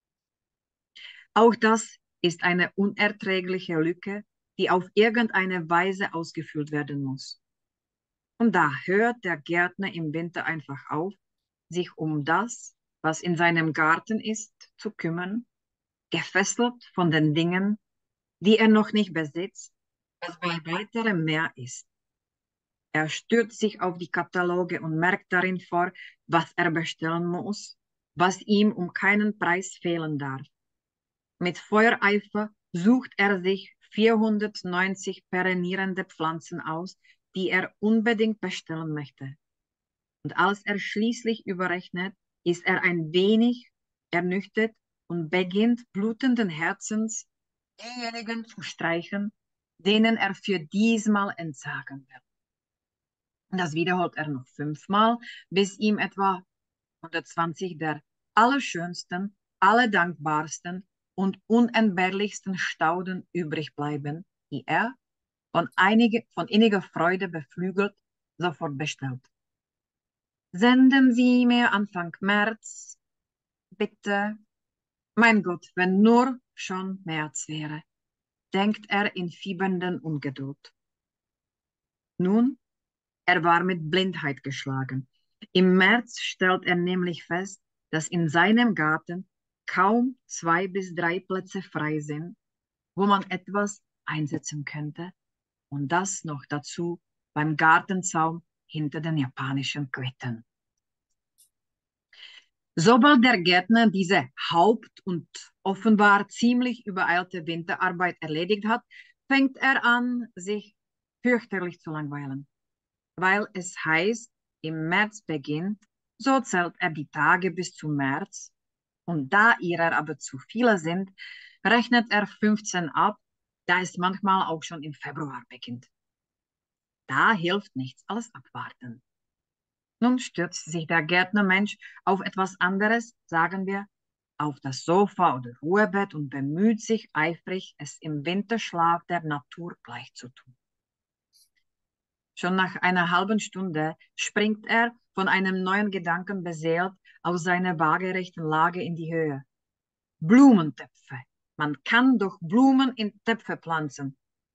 Auch das ist eine unerträgliche Lücke, die auf irgendeine Weise ausgefüllt werden muss. Und da hört der Gärtner im Winter einfach auf, sich um das, was in seinem Garten ist, zu kümmern, gefesselt von den Dingen, die er noch nicht besitzt, was bei weiterem mehr ist. Er stürzt sich auf die Kataloge und merkt darin vor, was er bestellen muss, was ihm um keinen Preis fehlen darf. Mit Feuereifer sucht er sich vierhundertneunzig perennierende Pflanzen aus, die er unbedingt bestellen möchte. Und als er schließlich überrechnet, ist er ein wenig ernüchtert und beginnt blutenden Herzens diejenigen zu streichen, denen er für diesmal entsagen wird. Das wiederholt er noch fünfmal, bis ihm etwa hundertzwanzig der allerschönsten, allerdankbarsten und unentbehrlichsten Stauden übrig bleiben, die er von, einige, von inniger Freude beflügelt sofort bestellt. Senden Sie mir Anfang März, bitte. Mein Gott, wenn nur schon März wäre, denkt er in fiebernden Ungeduld. Nun, er war mit Blindheit geschlagen. Im März stellt er nämlich fest, dass in seinem Garten kaum zwei bis drei Plätze frei sind, wo man etwas einsetzen könnte, und das noch dazu beim Gartenzaun hinter den japanischen Quitten. Sobald der Gärtner diese Haupt- und offenbar ziemlich übereilte Winterarbeit erledigt hat, fängt er an, sich fürchterlich zu langweilen. Weil es heißt, im März beginnt, so zählt er die Tage bis zum März, und da ihrer aber zu viele sind, rechnet er fünfzehn ab, da es manchmal auch schon im Februar beginnt. Da hilft nichts als abwarten. Nun stürzt sich der Gärtnermensch auf etwas anderes, sagen wir, auf das Sofa oder Ruhebett und bemüht sich eifrig, es im Winterschlaf der Natur gleichzutun. Schon nach einer halben Stunde springt er, von einem neuen Gedanken beseelt, aus seiner waagerechten Lage in die Höhe. Blumentöpfe. Man kann doch Blumen in Töpfe pflanzen.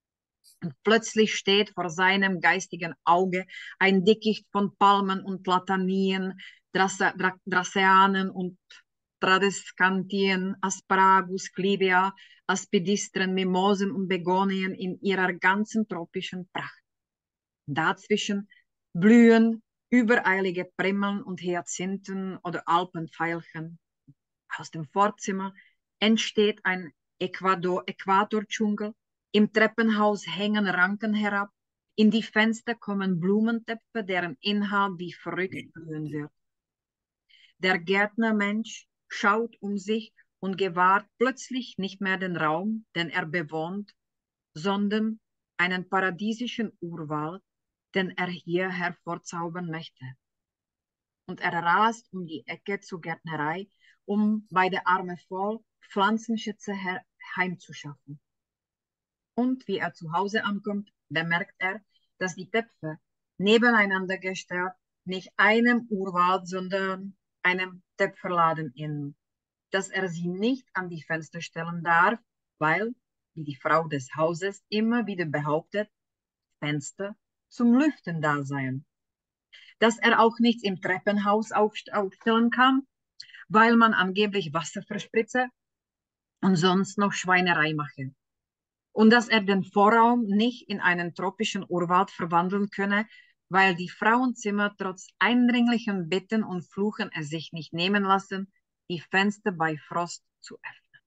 Und plötzlich steht vor seinem geistigen Auge ein Dickicht von Palmen und Platanien, Dracaeanen und Tradescantien, Asparagus, Clivia, Aspidistren, Mimosen und Begonien in ihrer ganzen tropischen Pracht. Dazwischen blühen übereilige Primeln und Hyazinthen oder Alpenveilchen. Aus dem Vorzimmer entsteht ein Äquador, Äquatordschungel. Im Treppenhaus hängen Ranken herab. In die Fenster kommen Blumentöpfe, deren Inhalt wie verrückt blühen wird. Der Gärtnermensch schaut um sich und gewahrt plötzlich nicht mehr den Raum, den er bewohnt, sondern einen paradiesischen Urwald, den er hier hervorzaubern möchte. Und er rast um die Ecke zur Gärtnerei, um bei der Arme voll Pflanzenschätze heimzuschaffen. Und wie er zu Hause ankommt, bemerkt er, dass die Töpfe nebeneinander gestellt nicht einem Urwald, sondern einem Töpferladen ähneln. Dass er sie nicht an die Fenster stellen darf, weil, wie die Frau des Hauses immer wieder behauptet, Fenster zum Lüften da seien. Dass er auch nichts im Treppenhaus aufstellen kann, weil man angeblich Wasser verspritze und sonst noch Schweinerei mache. Und dass er den Vorraum nicht in einen tropischen Urwald verwandeln könne, weil die Frauenzimmer trotz eindringlichen Bitten und Fluchen es sich nicht nehmen lassen, die Fenster bei Frost zu öffnen.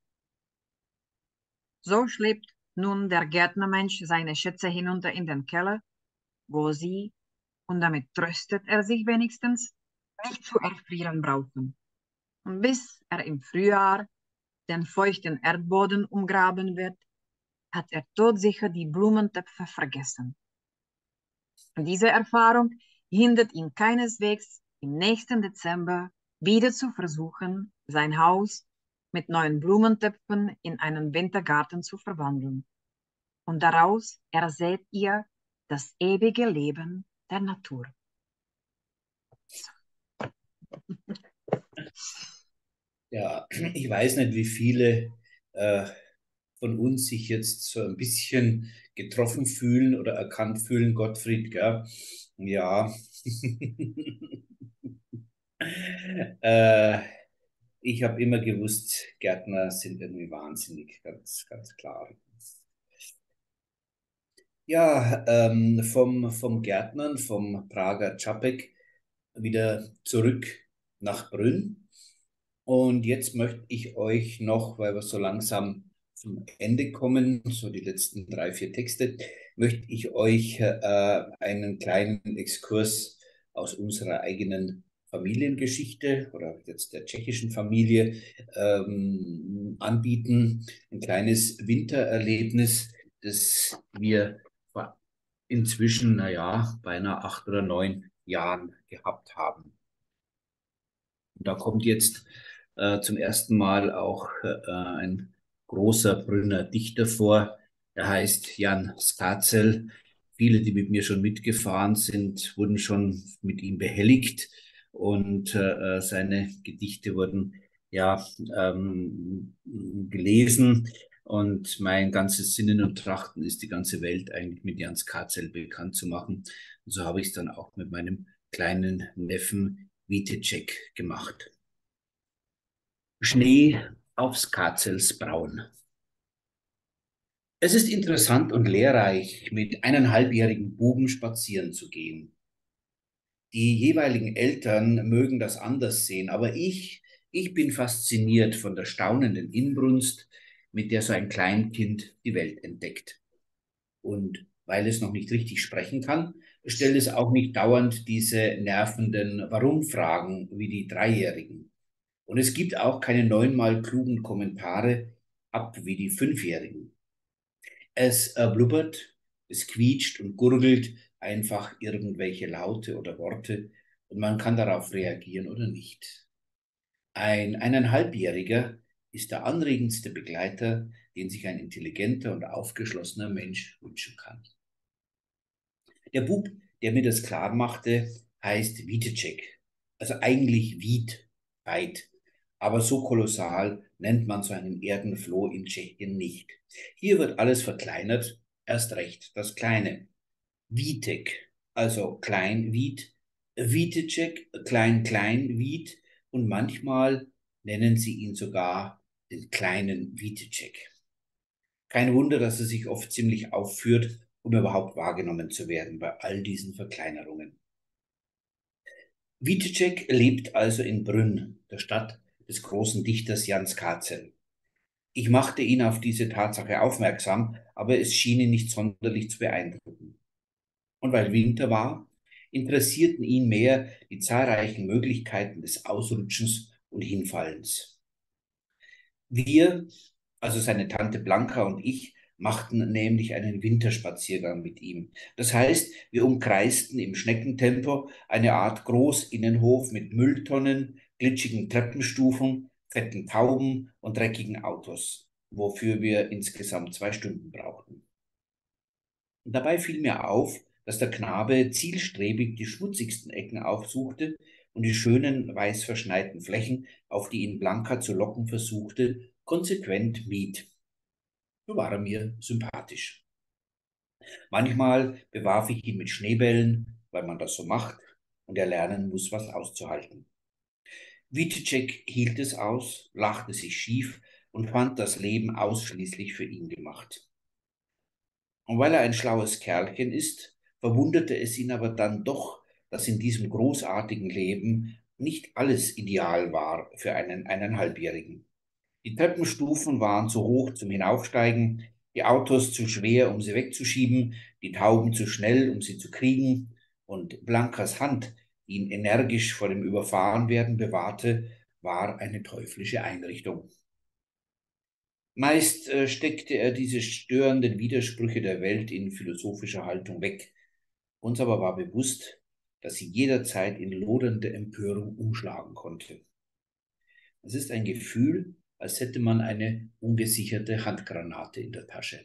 So schleppt nun der Gärtnermensch seine Schätze hinunter in den Keller, wo sie, und damit tröstet er sich wenigstens, nicht zu erfrieren brauchen. Und bis er im Frühjahr den feuchten Erdboden umgraben wird, hat er todsicher die Blumentöpfe vergessen. Und diese Erfahrung hindert ihn keineswegs, im nächsten Dezember wieder zu versuchen, sein Haus mit neuen Blumentöpfen in einen Wintergarten zu verwandeln. Und daraus erseht ihr das ewige Leben der Natur. Ja, ich weiß nicht, wie viele äh, von uns sich jetzt so ein bisschen getroffen fühlen oder erkannt fühlen, Gottfried, gell? Ja. äh, ich habe immer gewusst, Gärtner sind irgendwie wahnsinnig, ganz, ganz klar. Ja, ähm, vom, vom Gärtnern, vom Prager Čapek, wieder zurück nach Brünn. Und jetzt möchte ich euch noch, weil wir so langsam zum Ende kommen, so die letzten drei, vier Texte, möchte ich euch äh, einen kleinen Exkurs aus unserer eigenen Familiengeschichte oder jetzt der tschechischen Familie ähm, anbieten. Ein kleines Wintererlebnis, das wir vor inzwischen, naja, beinahe acht oder neun Jahren gehabt haben. Und da kommt jetzt äh, zum ersten Mal auch äh, ein großer Brünner Dichter vor. Er heißt Jan Skazel. Viele, die mit mir schon mitgefahren sind, wurden schon mit ihm behelligt und äh, seine Gedichte wurden ja ähm, gelesen. Und mein ganzes Sinnen und Trachten ist, die ganze Welt eigentlich mit Jan Skazel bekannt zu machen. Und so habe ich es dann auch mit meinem kleinen Neffen Vítězek gemacht. Schnee auf Skazels Braun. Es ist interessant und lehrreich, mit eineinhalbjährigen Buben spazieren zu gehen. Die jeweiligen Eltern mögen das anders sehen, aber ich, ich bin fasziniert von der staunenden Inbrunst, mit der so ein Kleinkind die Welt entdeckt. Und weil es noch nicht richtig sprechen kann, stellt es auch nicht dauernd diese nervenden Warum-Fragen wie die Dreijährigen. Und es gibt auch keine neunmal klugen Kommentare ab wie die Fünfjährigen. Es äh, blubbert, es quietscht und gurgelt einfach irgendwelche Laute oder Worte und man kann darauf reagieren oder nicht. Ein eineinhalbjähriger ist der anregendste Begleiter, den sich ein intelligenter und aufgeschlossener Mensch wünschen kann. Der Bub, der mir das klar machte, heißt Vítězek, also eigentlich Wied, weit. Aber so kolossal nennt man so einen Erdenfloh in Tschechien nicht. Hier wird alles verkleinert, Erst recht das Kleine. Witek, also Kleinwied, Wietecek, Klein-Klein-Wied und manchmal nennen sie ihn sogar den kleinen Wietecek. Kein Wunder, dass er sich oft ziemlich aufführt, um überhaupt wahrgenommen zu werden bei all diesen Verkleinerungen. Wietecek lebt also in Brünn, der Stadt des großen Dichters Jan Skácel. Ich machte ihn auf diese Tatsache aufmerksam, aber es schien ihn nicht sonderlich zu beeindrucken. Und weil Winter war, interessierten ihn mehr die zahlreichen Möglichkeiten des Ausrutschens und Hinfallens. Wir, also seine Tante Blanca und ich, machten nämlich einen Winterspaziergang mit ihm. Das heißt, wir umkreisten im Schneckentempo eine Art Großinnenhof mit Mülltonnen, glitschigen Treppenstufen, fetten Tauben und dreckigen Autos, wofür wir insgesamt zwei Stunden brauchten. Und dabei fiel mir auf, dass der Knabe zielstrebig die schmutzigsten Ecken aufsuchte und die schönen, weiß verschneiten Flächen, auf die ihn Blanca zu locken versuchte, konsequent mied. So war er mir sympathisch. Manchmal bewarf ich ihn mit Schneebällen, weil man das so macht und er lernen muss, was auszuhalten. Wietecek hielt es aus, lachte sich schief und fand das Leben ausschließlich für ihn gemacht. Und weil er ein schlaues Kerlchen ist, verwunderte es ihn aber dann doch, dass in diesem großartigen Leben nicht alles ideal war für einen eineinhalbjährigen. Die Treppenstufen waren zu hoch zum Hinaufsteigen, die Autos zu schwer, um sie wegzuschieben, die Tauben zu schnell, um sie zu kriegen, und Blancas Hand, die ihn energisch vor dem Überfahrenwerden bewahrte, war eine teuflische Einrichtung. Meist äh, steckte er diese störenden Widersprüche der Welt in philosophischer Haltung weg. Uns aber war bewusst, dass sie jederzeit in lodernde Empörung umschlagen konnte. Es ist ein Gefühl, als hätte man eine ungesicherte Handgranate in der Tasche.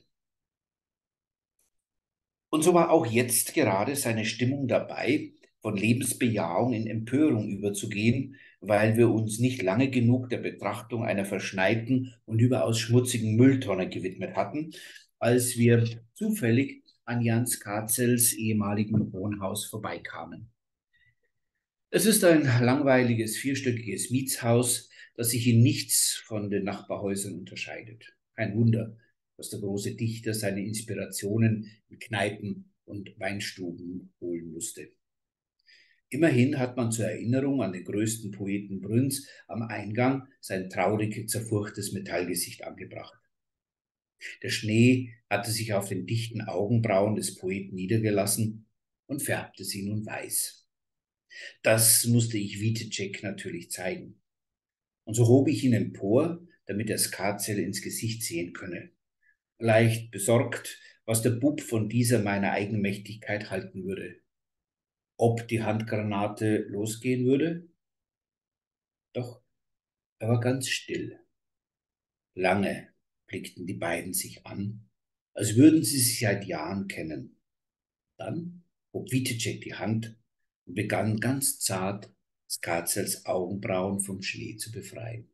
Und so war auch jetzt gerade seine Stimmung dabei, von Lebensbejahung in Empörung überzugehen, weil wir uns nicht lange genug der Betrachtung einer verschneiten und überaus schmutzigen Mülltonne gewidmet hatten, als wir zufällig an Jan Skácels ehemaligem Wohnhaus vorbeikamen. Es ist ein langweiliges, vierstöckiges Mietshaus, das sich in nichts von den Nachbarhäusern unterscheidet. Kein Wunder, dass der große Dichter seine Inspirationen in Kneipen und Weinstuben holen musste. Immerhin hat man zur Erinnerung an den größten Poeten Brünns am Eingang sein traurig zerfurchtes Metallgesicht angebracht. Der Schnee hatte sich auf den dichten Augenbrauen des Poeten niedergelassen und färbte sie nun weiß. Das musste ich Wietecek natürlich zeigen. Und so hob ich ihn empor, damit er Skácel ins Gesicht sehen könne. Leicht besorgt, was der Bub von dieser meiner Eigenmächtigkeit halten würde. Ob die Handgranate losgehen würde? Doch er war ganz still. Lange blickten die beiden sich an, als würden sie sich seit Jahren kennen. Dann hob Wietecek die Hand und begann ganz zart, Skácels Augenbrauen vom Schnee zu befreien.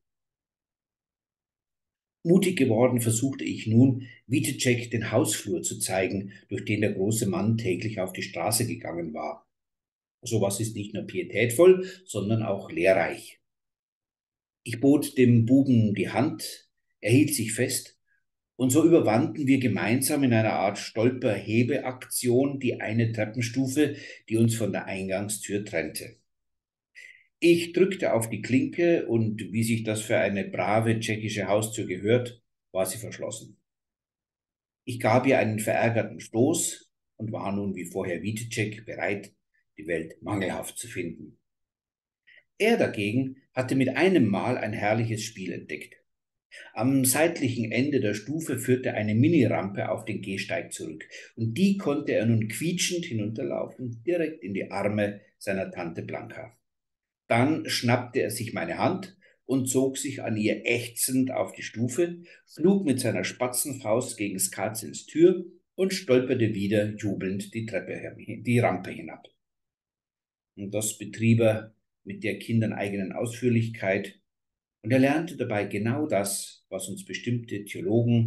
Mutig geworden versuchte ich nun, Wietecek den Hausflur zu zeigen, durch den der große Mann täglich auf die Straße gegangen war. Sowas ist nicht nur pietätvoll, sondern auch lehrreich. Ich bot dem Buben die Hand, er hielt sich fest, und so überwanden wir gemeinsam in einer Art Stolper-Hebe-Aktion die eine Treppenstufe, die uns von der Eingangstür trennte. Ich drückte auf die Klinke und, wie sich das für eine brave tschechische Haustür gehört, war sie verschlossen. Ich gab ihr einen verärgerten Stoß und war nun wie vorher Wietecek bereit, die Welt mangelhaft zu finden. Er dagegen hatte mit einem Mal ein herrliches Spiel entdeckt. Am seitlichen Ende der Stufe führte eine Minirampe auf den Gehsteig zurück, und die konnte er nun quietschend hinunterlaufen, direkt in die Arme seiner Tante Blanca. Dann schnappte er sich meine Hand und zog sich an ihr ächzend auf die Stufe, schlug mit seiner Spatzenfaust gegen Skácels Tür und stolperte wieder jubelnd die Treppe, die Rampe hinab. Und das betrieb er mit der kindereigenen Ausführlichkeit, und er lernte dabei genau das, was uns bestimmte Theologen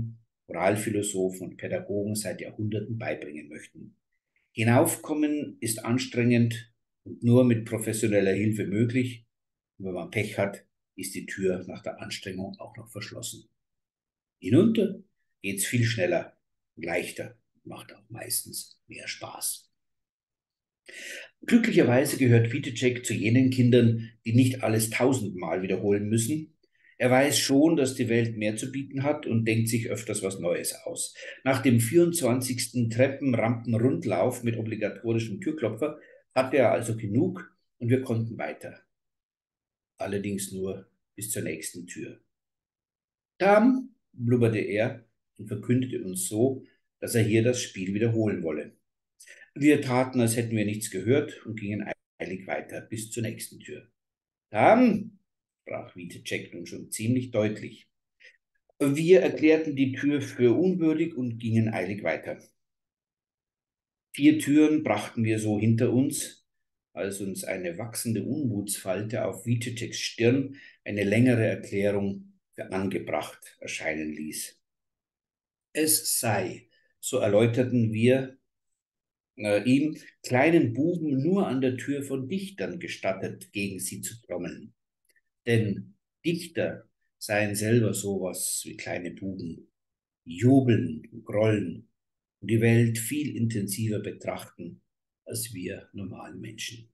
Moralphilosophen und Pädagogen seit Jahrhunderten beibringen möchten. Hinaufkommen ist anstrengend und nur mit professioneller Hilfe möglich. Und wenn man Pech hat, ist die Tür nach der Anstrengung auch noch verschlossen. Hinunter geht's viel schneller und leichter, macht auch meistens mehr Spaß. Glücklicherweise gehört Vítězek zu jenen Kindern, die nicht alles tausendmal wiederholen müssen. Er weiß schon, dass die Welt mehr zu bieten hat und denkt sich öfters was Neues aus. Nach dem vierundzwanzigsten Treppenrampenrundlauf mit obligatorischem Türklopfer hatte er also genug und wir konnten weiter. Allerdings nur bis zur nächsten Tür. Tam, blubberte er und verkündete uns so, dass er hier das Spiel wiederholen wolle. Wir taten, als hätten wir nichts gehört und gingen eilig weiter bis zur nächsten Tür. Tam, sprach Vítězek nun schon ziemlich deutlich. Wir erklärten die Tür für unwürdig und gingen eilig weiter. Vier Türen brachten wir so hinter uns, als uns eine wachsende Unmutsfalte auf Vítězeks Stirn eine längere Erklärung für angebracht erscheinen ließ. Es sei, so erläuterten wir äh, ihm, kleinen Buben nur an der Tür von Dichtern gestattet, gegen sie zu trommeln. Denn Dichter seien selber sowas wie kleine Buben, jubeln, grollen und die Welt viel intensiver betrachten als wir normalen Menschen.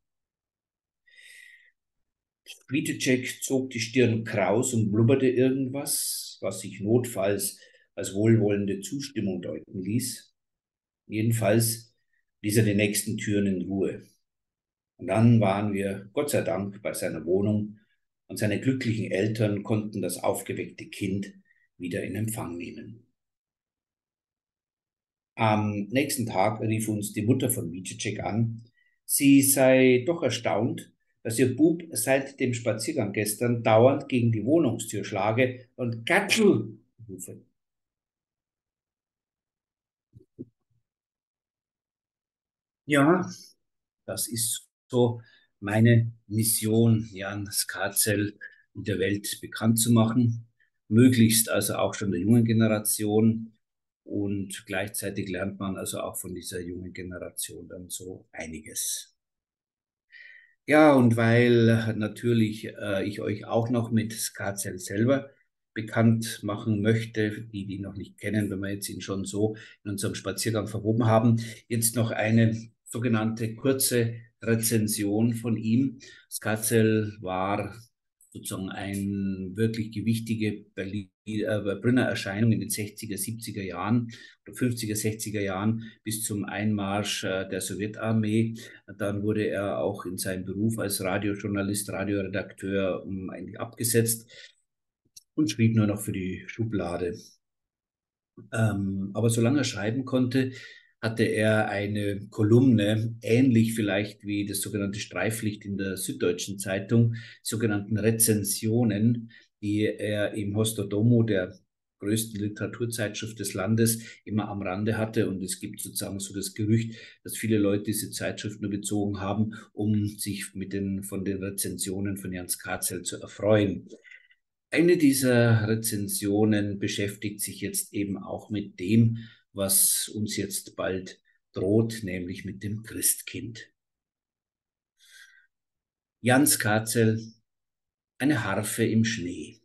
Vítězek zog die Stirn kraus und blubberte irgendwas, was sich notfalls als wohlwollende Zustimmung deuten ließ. Jedenfalls ließ er die nächsten Türen in Ruhe. Und dann waren wir, Gott sei Dank, bei seiner Wohnung und seine glücklichen Eltern konnten das aufgeweckte Kind wieder in Empfang nehmen. Am nächsten Tag rief uns die Mutter von Vítězek an. Sie sei doch erstaunt, dass ihr Bub seit dem Spaziergang gestern dauernd gegen die Wohnungstür schlage und Katschel rufe. Ja, das ist so meine Mission, Jan Skácel in der Welt bekannt zu machen, möglichst also auch schon der jungen Generation. Und gleichzeitig lernt man also auch von dieser jungen Generation dann so einiges. Ja, und weil natürlich äh, ich euch auch noch mit Skácel selber bekannt machen möchte, die die noch nicht kennen, wenn wir jetzt ihn schon so in unserem Spaziergang verwoben haben, jetzt noch eine sogenannte kurze Rezension von ihm. Skácel war sozusagen eine wirklich gewichtige Berlin, äh, Brünner Erscheinung in den sechziger, siebziger Jahren oder fünfziger, sechziger Jahren bis zum Einmarsch äh, der Sowjetarmee. Dann wurde er auch in seinem Beruf als Radiojournalist, Radioredakteur um, eigentlich abgesetzt und schrieb nur noch für die Schublade. Ähm, aber solange er schreiben konnte, hatte er eine Kolumne, ähnlich vielleicht wie das sogenannte Streiflicht in der Süddeutschen Zeitung, sogenannten Rezensionen, die er im Hostodomo, der größten Literaturzeitschrift des Landes, immer am Rande hatte. Und es gibt sozusagen so das Gerücht, dass viele Leute diese Zeitschrift nur bezogen haben, um sich mit den, von den Rezensionen von Jan Skácel zu erfreuen. Eine dieser Rezensionen beschäftigt sich jetzt eben auch mit dem, was uns jetzt bald droht, nämlich mit dem Christkind. Jan Skácel, eine Harfe im Schnee.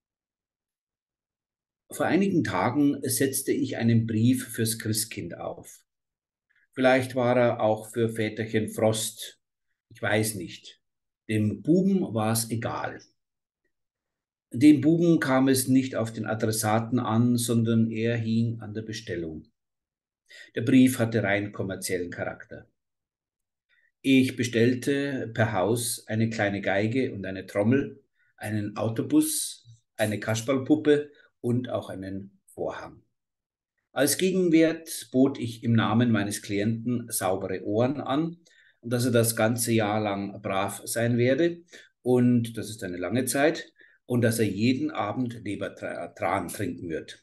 Vor einigen Tagen setzte ich einen Brief fürs Christkind auf. Vielleicht war er auch für Väterchen Frost. Ich weiß nicht. Dem Buben war es egal. Dem Buben kam es nicht auf den Adressaten an, sondern er hing an der Bestellung. Der Brief hatte rein kommerziellen Charakter. Ich bestellte per Haus eine kleine Geige und eine Trommel, einen Autobus, eine Kasperlpuppe und auch einen Vorhang. Als Gegenwert bot ich im Namen meines Klienten saubere Ohren an und dass er das ganze Jahr lang brav sein werde und das ist eine lange Zeit und dass er jeden Abend Lebertran trinken wird.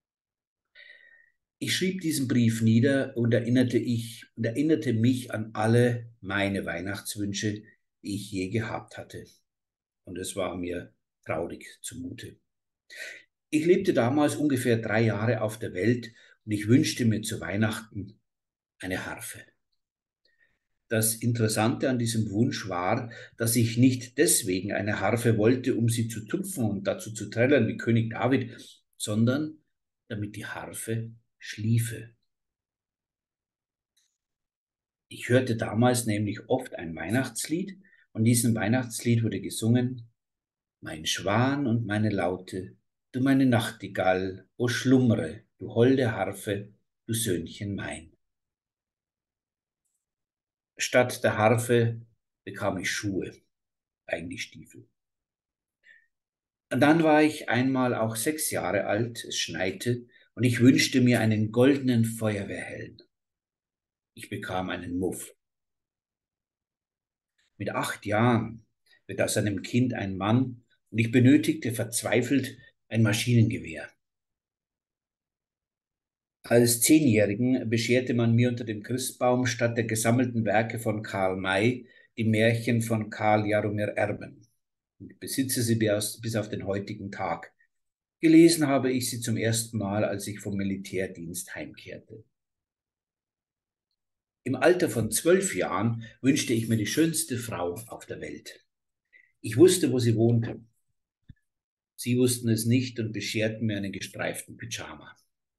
Ich schrieb diesen Brief nieder und erinnerte, ich, und erinnerte mich an alle meine Weihnachtswünsche, die ich je gehabt hatte. Und es war mir traurig zumute. Ich lebte damals ungefähr drei Jahre auf der Welt und ich wünschte mir zu Weihnachten eine Harfe. Das Interessante an diesem Wunsch war, dass ich nicht deswegen eine Harfe wollte, um sie zu tupfen und dazu zu trällern wie König David, sondern damit die Harfe schliefe. Ich hörte damals nämlich oft ein Weihnachtslied und in diesem Weihnachtslied wurde gesungen: Mein Schwan und meine Laute, du meine Nachtigall, o schlummre, du holde Harfe, du Söhnchen mein. Statt der Harfe bekam ich Schuhe, eigentlich Stiefel. Und dann war ich einmal auch sechs Jahre alt, es schneite, und ich wünschte mir einen goldenen Feuerwehrhelm. Ich bekam einen Muff. Mit acht Jahren wird aus einem Kind ein Mann und ich benötigte verzweifelt ein Maschinengewehr. Als Zehnjährigen bescherte man mir unter dem Christbaum statt der gesammelten Werke von Karl May die Märchen von Karl Jaromir Erben. Ich besitze sie bis auf den heutigen Tag. Gelesen habe ich sie zum ersten Mal, als ich vom Militärdienst heimkehrte. Im Alter von zwölf Jahren wünschte ich mir die schönste Frau auf der Welt. Ich wusste, wo sie wohnte. Sie wussten es nicht und bescherten mir einen gestreiften Pyjama.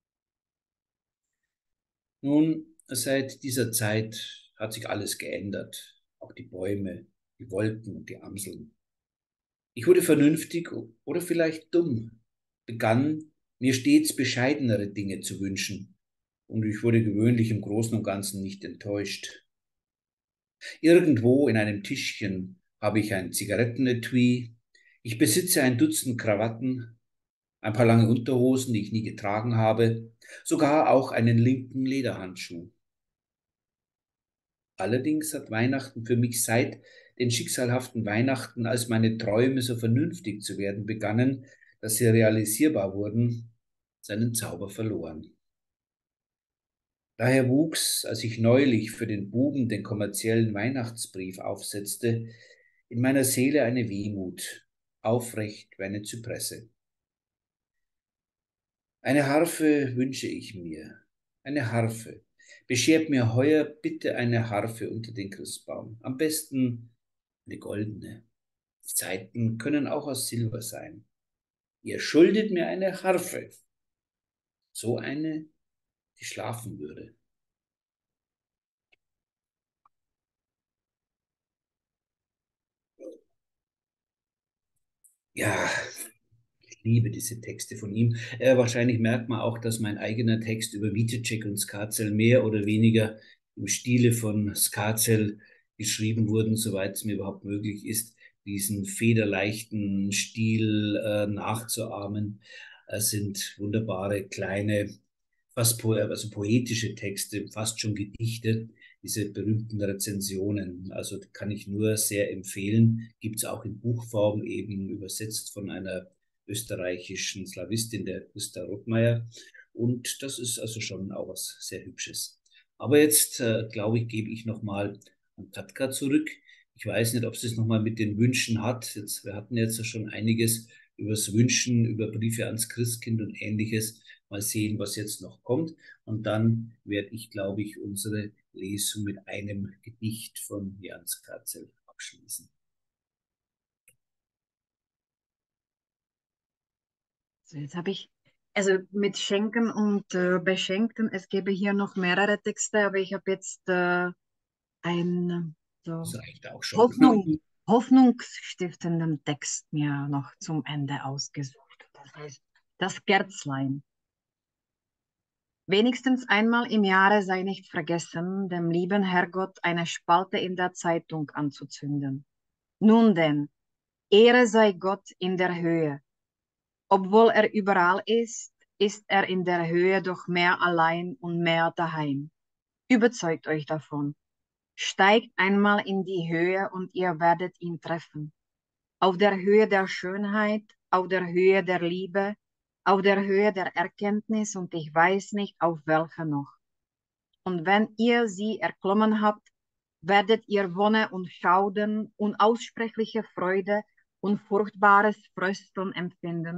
Nun, seit dieser Zeit hat sich alles geändert. Auch die Bäume, die Wolken und die Amseln. Ich wurde vernünftig oder vielleicht dumm, begann mir stets bescheidenere Dinge zu wünschen. Und ich wurde gewöhnlich im Großen und Ganzen nicht enttäuscht. Irgendwo in einem Tischchen habe ich ein Zigarettenetui. Ich besitze ein Dutzend Krawatten, ein paar lange Unterhosen, die ich nie getragen habe, sogar auch einen linken Lederhandschuh. Allerdings hat Weihnachten für mich seit den schicksalhaften Weihnachten, als meine Träume so vernünftig zu werden begannen, dass sie realisierbar wurden, seinen Zauber verloren. Daher wuchs, als ich neulich für den Buben den kommerziellen Weihnachtsbrief aufsetzte, in meiner Seele eine Wehmut, aufrecht wie eine Zypresse. Eine Harfe wünsche ich mir, eine Harfe. Beschert mir heuer bitte eine Harfe unter den Christbaum. Am besten eine goldene. Die Saiten können auch aus Silber sein. Ihr schuldet mir eine Harfe. So eine, die schlafen würde. Ja, ich liebe diese Texte von ihm. Äh, wahrscheinlich merkt man auch, dass mein eigener Text über Vítězek und Skácel mehr oder weniger im Stile von Skácel geschrieben wurden, soweit es mir überhaupt möglich ist, diesen federleichten Stil äh, nachzuahmen. Es sind wunderbare kleine, fast po also poetische Texte, fast schon Gedichte, diese berühmten Rezensionen. Also kann ich nur sehr empfehlen. Gibt es auch in Buchform, eben übersetzt von einer österreichischen Slawistin, der Christa Rothmeier. Und das ist also schon auch was sehr Hübsches. Aber jetzt, äh, glaube ich, gebe ich nochmal an Katka zurück. Ich weiß nicht, ob sie es nochmal mit den Wünschen hat. Jetzt, wir hatten jetzt schon einiges übers Wünschen, über Briefe ans Christkind und Ähnliches. Mal sehen, was jetzt noch kommt. Und dann werde ich, glaube ich, unsere Lesung mit einem Gedicht von Jan Skácel abschließen. So, jetzt habe ich, also mit Schenken und äh, Beschenkten, es gäbe hier noch mehrere Texte, aber ich habe jetzt äh, einen Das so reicht auch schon. Hoffnung, hoffnungsstiftenden Text mir noch zum Ende ausgesucht. Das heißt, das Kerzlein. Wenigstens einmal im Jahre sei nicht vergessen, dem lieben Herrgott eine Spalte in der Zeitung anzuzünden. Nun denn, Ehre sei Gott in der Höhe. Obwohl er überall ist, ist er in der Höhe doch mehr allein und mehr daheim. Überzeugt euch davon. Steigt einmal in die Höhe und ihr werdet ihn treffen. Auf der Höhe der Schönheit, auf der Höhe der Liebe, auf der Höhe der Erkenntnis und ich weiß nicht, auf welcher noch. Und wenn ihr sie erklommen habt, werdet ihr Wonne und Schaudern, unaussprechliche Freude und furchtbares Frösteln empfinden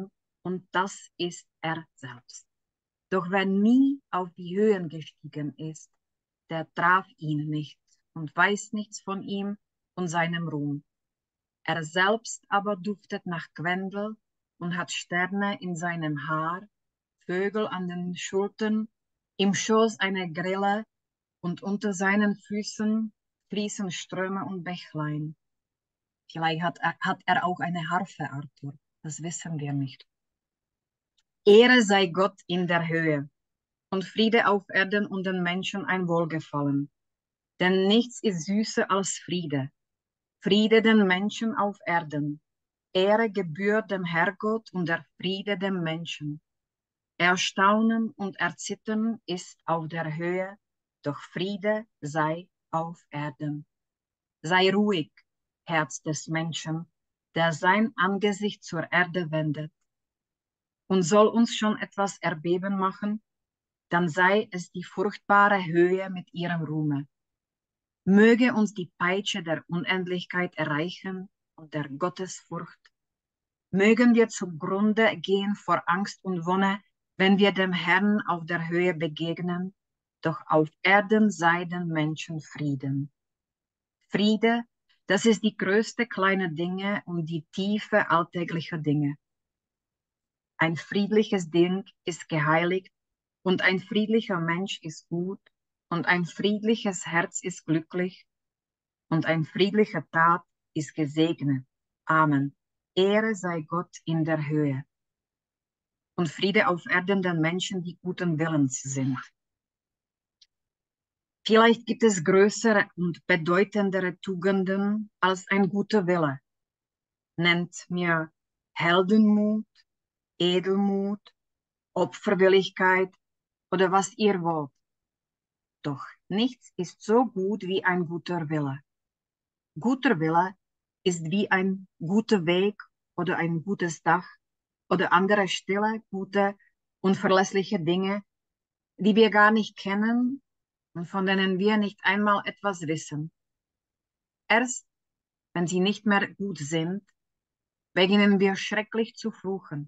und das ist er selbst. Doch wer nie auf die Höhen gestiegen ist, der traf ihn nicht und weiß nichts von ihm und seinem Ruhm. Er selbst aber duftet nach Quendel und hat Sterne in seinem Haar, Vögel an den Schultern, im Schoß eine Grille und unter seinen Füßen fließen Ströme und Bächlein. Vielleicht hat er, hat er auch eine Harfe, Arthur. Das wissen wir nicht. Ehre sei Gott in der Höhe und Friede auf Erden und den Menschen ein Wohlgefallen. Denn nichts ist süßer als Friede. Friede den Menschen auf Erden. Ehre gebührt dem Herrgott und der Friede dem Menschen. Erstaunen und Erzittern ist auf der Höhe, doch Friede sei auf Erden. Sei ruhig, Herz des Menschen, der sein Angesicht zur Erde wendet. Und soll uns schon etwas erbeben machen, dann sei es die furchtbare Höhe mit ihrem Ruhme. Möge uns die Peitsche der Unendlichkeit erreichen und der Gottesfurcht. Mögen wir zugrunde gehen vor Angst und Wonne, wenn wir dem Herrn auf der Höhe begegnen, doch auf Erden sei den Menschen Frieden. Friede, das ist die größte kleine Dinge und die tiefe alltägliche Dinge. Ein friedliches Ding ist geheiligt und ein friedlicher Mensch ist gut und ein friedliches Herz ist glücklich und ein friedlicher Tat ist gesegnet. Amen. Ehre sei Gott in der Höhe und Friede auf Erden den Menschen, die guten Willens sind. Vielleicht gibt es größere und bedeutendere Tugenden als ein guter Wille. Nennt mir Heldenmut, Edelmut, Opferwilligkeit oder was ihr wollt. Doch nichts ist so gut wie ein guter Wille. Guter Wille ist wie ein guter Weg oder ein gutes Dach oder andere stille, gute und verlässliche Dinge, die wir gar nicht kennen und von denen wir nicht einmal etwas wissen. Erst wenn sie nicht mehr gut sind, beginnen wir schrecklich zu fluchen.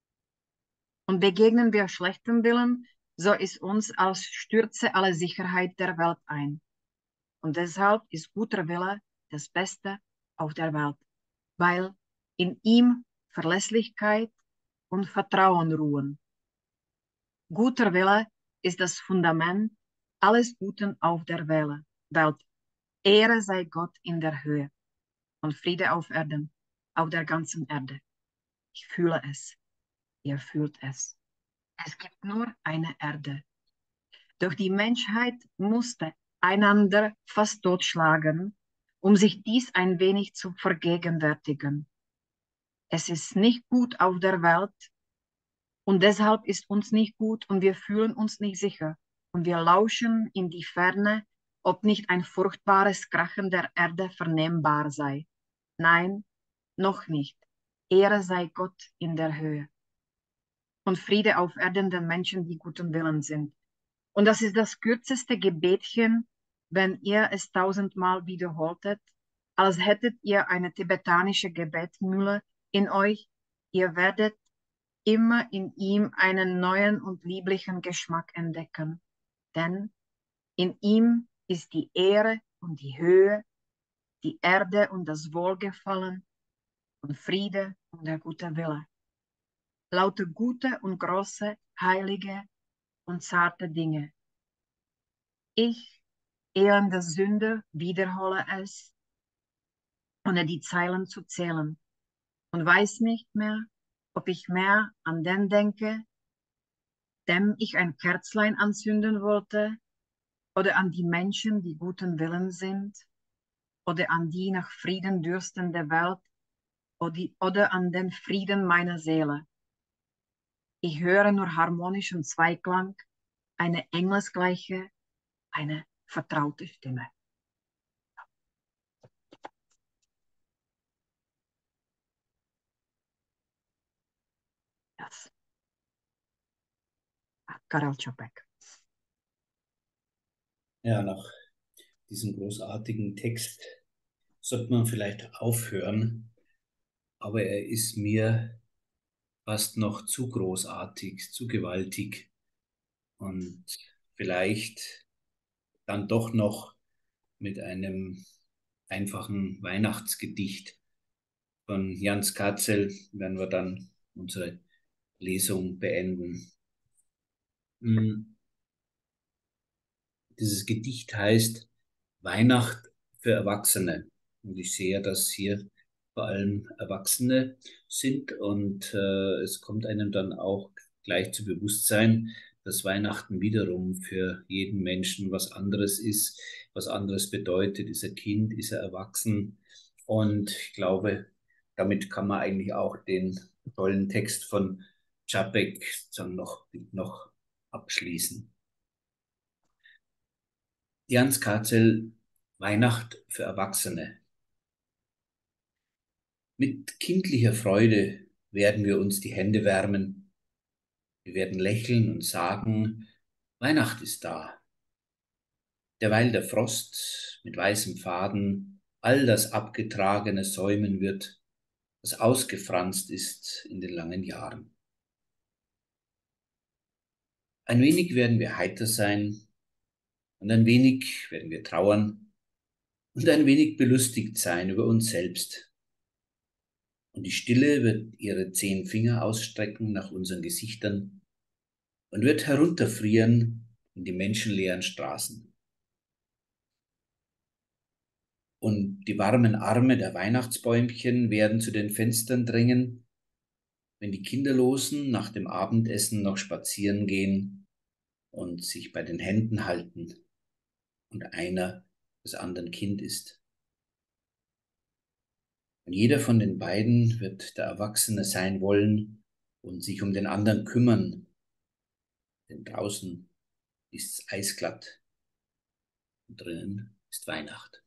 Und begegnen wir schlechtem Willen, so ist uns als stürze alle Sicherheit der Welt ein. Und deshalb ist guter Wille das Beste auf der Welt, weil in ihm Verlässlichkeit und Vertrauen ruhen. Guter Wille ist das Fundament alles Guten auf der Welt. Ehre sei Gott in der Höhe und Friede auf Erden, auf der ganzen Erde. Ich fühle es, ihr fühlt es. Es gibt nur eine Erde. Doch die Menschheit musste einander fast totschlagen, um sich dies ein wenig zu vergegenwärtigen. Es ist nicht gut auf der Welt und deshalb ist uns nicht gut und wir fühlen uns nicht sicher. Und wir lauschen in die Ferne, ob nicht ein furchtbares Krachen der Erde vernehmbar sei. Nein, noch nicht. Ehre sei Gott in der Höhe. Und Friede auf Erden den Menschen, die guten Willen sind. Und das ist das kürzeste Gebetchen, wenn ihr es tausendmal wiederholtet, als hättet ihr eine tibetanische Gebetsmühle in euch. Ihr werdet immer in ihm einen neuen und lieblichen Geschmack entdecken. Denn in ihm ist die Ehre und die Höhe, die Erde und das Wohlgefallen und Friede und der gute Wille. Lauter gute und große, heilige und zarte Dinge. Ich, elender Sünder, wiederhole es, ohne die Zeilen zu zählen und weiß nicht mehr, ob ich mehr an den denke, dem ich ein Kerzlein anzünden wollte, oder an die Menschen, die guten Willen sind, oder an die nach Frieden dürstende Welt, oder, die, oder an den Frieden meiner Seele. Ich höre nur harmonischen Zweiklang, eine engelsgleiche, eine vertraute Stimme. Yes. Karel Čapek. Ja, nach diesem großartigen Text sollte man vielleicht aufhören, aber er ist mir fast noch zu großartig, zu gewaltig und vielleicht dann doch noch mit einem einfachen Weihnachtsgedicht von Jans Katzel werden wir dann unsere Lesung beenden. Dieses Gedicht heißt Weihnacht für Erwachsene. Und ich sehe, dass hier vor allem Erwachsene sind und äh, es kommt einem dann auch gleich zu Bewusstsein, dass Weihnachten wiederum für jeden Menschen was anderes ist, was anderes bedeutet. Ist er Kind, ist er erwachsen? Und ich glaube, damit kann man eigentlich auch den tollen Text von Čapek dann noch, noch abschließen. Jans Katzel, Weihnacht für Erwachsene. Mit kindlicher Freude werden wir uns die Hände wärmen. Wir werden lächeln und sagen, Weihnacht ist da. Derweil der Frost mit weißem Faden all das Abgetragene säumen wird, das ausgefranst ist in den langen Jahren. Ein wenig werden wir heiter sein und ein wenig werden wir trauern und ein wenig belustigt sein über uns selbst. Und die Stille wird ihre zehn Finger ausstrecken nach unseren Gesichtern und wird herunterfrieren in die menschenleeren Straßen. Und die warmen Arme der Weihnachtsbäumchen werden zu den Fenstern drängen, wenn die Kinderlosen nach dem Abendessen noch spazieren gehen und sich bei den Händen halten und einer des anderen Kind ist. Und jeder von den beiden wird der Erwachsene sein wollen und sich um den anderen kümmern, denn draußen ist es eisglatt und drinnen ist Weihnacht.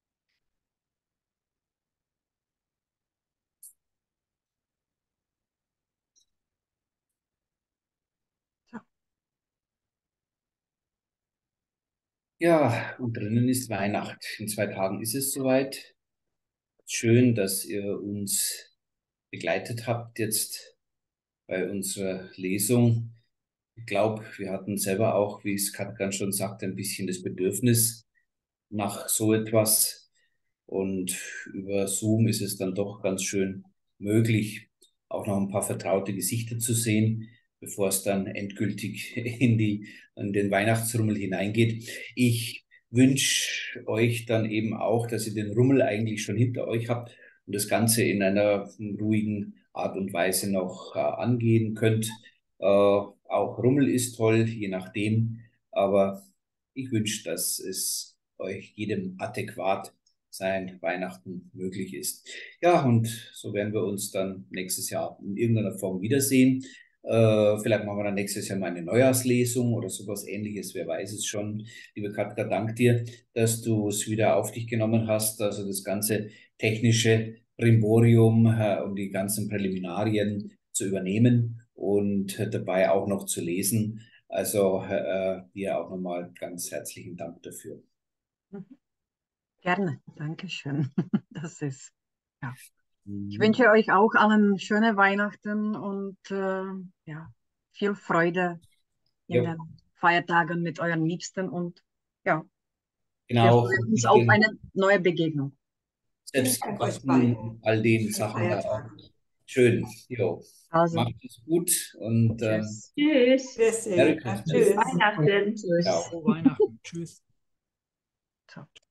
Ja, und drinnen ist Weihnacht. In zwei Tagen ist es soweit. Schön, dass ihr uns begleitet habt jetzt bei unserer Lesung. Ich glaube, wir hatten selber auch, wie es Katkan schon sagte, ein bisschen das Bedürfnis nach so etwas. Und über Zoom ist es dann doch ganz schön möglich, auch noch ein paar vertraute Gesichter zu sehen, bevor es dann endgültig in die, in den Weihnachtsrummel hineingeht. Ich wünsche euch dann eben auch, dass ihr den Rummel eigentlich schon hinter euch habt und das Ganze in einer ruhigen Art und Weise noch äh, angehen könnt. Äh, auch Rummel ist toll, je nachdem, aber ich wünsche, dass es euch jedem adäquat sein Weihnachten möglich ist. Ja, und so werden wir uns dann nächstes Jahr in irgendeiner Form wiedersehen. Äh, vielleicht machen wir dann nächstes Jahr mal eine Neujahrslesung oder sowas Ähnliches, wer weiß es schon. Liebe Katka, dank dir, dass du es wieder auf dich genommen hast, also das ganze technische Brimborium äh, und die ganzen Präliminarien zu übernehmen und äh, dabei auch noch zu lesen. Also äh, dir auch nochmal ganz herzlichen Dank dafür. Gerne, danke schön. Das ist, ja. Ich Mhm. wünsche euch auch allen schöne Weihnachten und äh, ja, viel Freude in Ja, den Feiertagen mit euren Liebsten und ja, wir genau. freuen Und uns mit auf den eine neue Begegnung. Vielen Dank euch beiden. Selbstkosten, all den Schöne Sachen da auch. Feiertage. Schön. Jo. Also, Macht es gut und ähm, tschüss. Tschüss. Tschüssi. Merry Ach, Christmas. Frohe tschüss. Weihnachten. Tschüss. Ciao. Frohe Weihnachten. Tschüss. Ciao.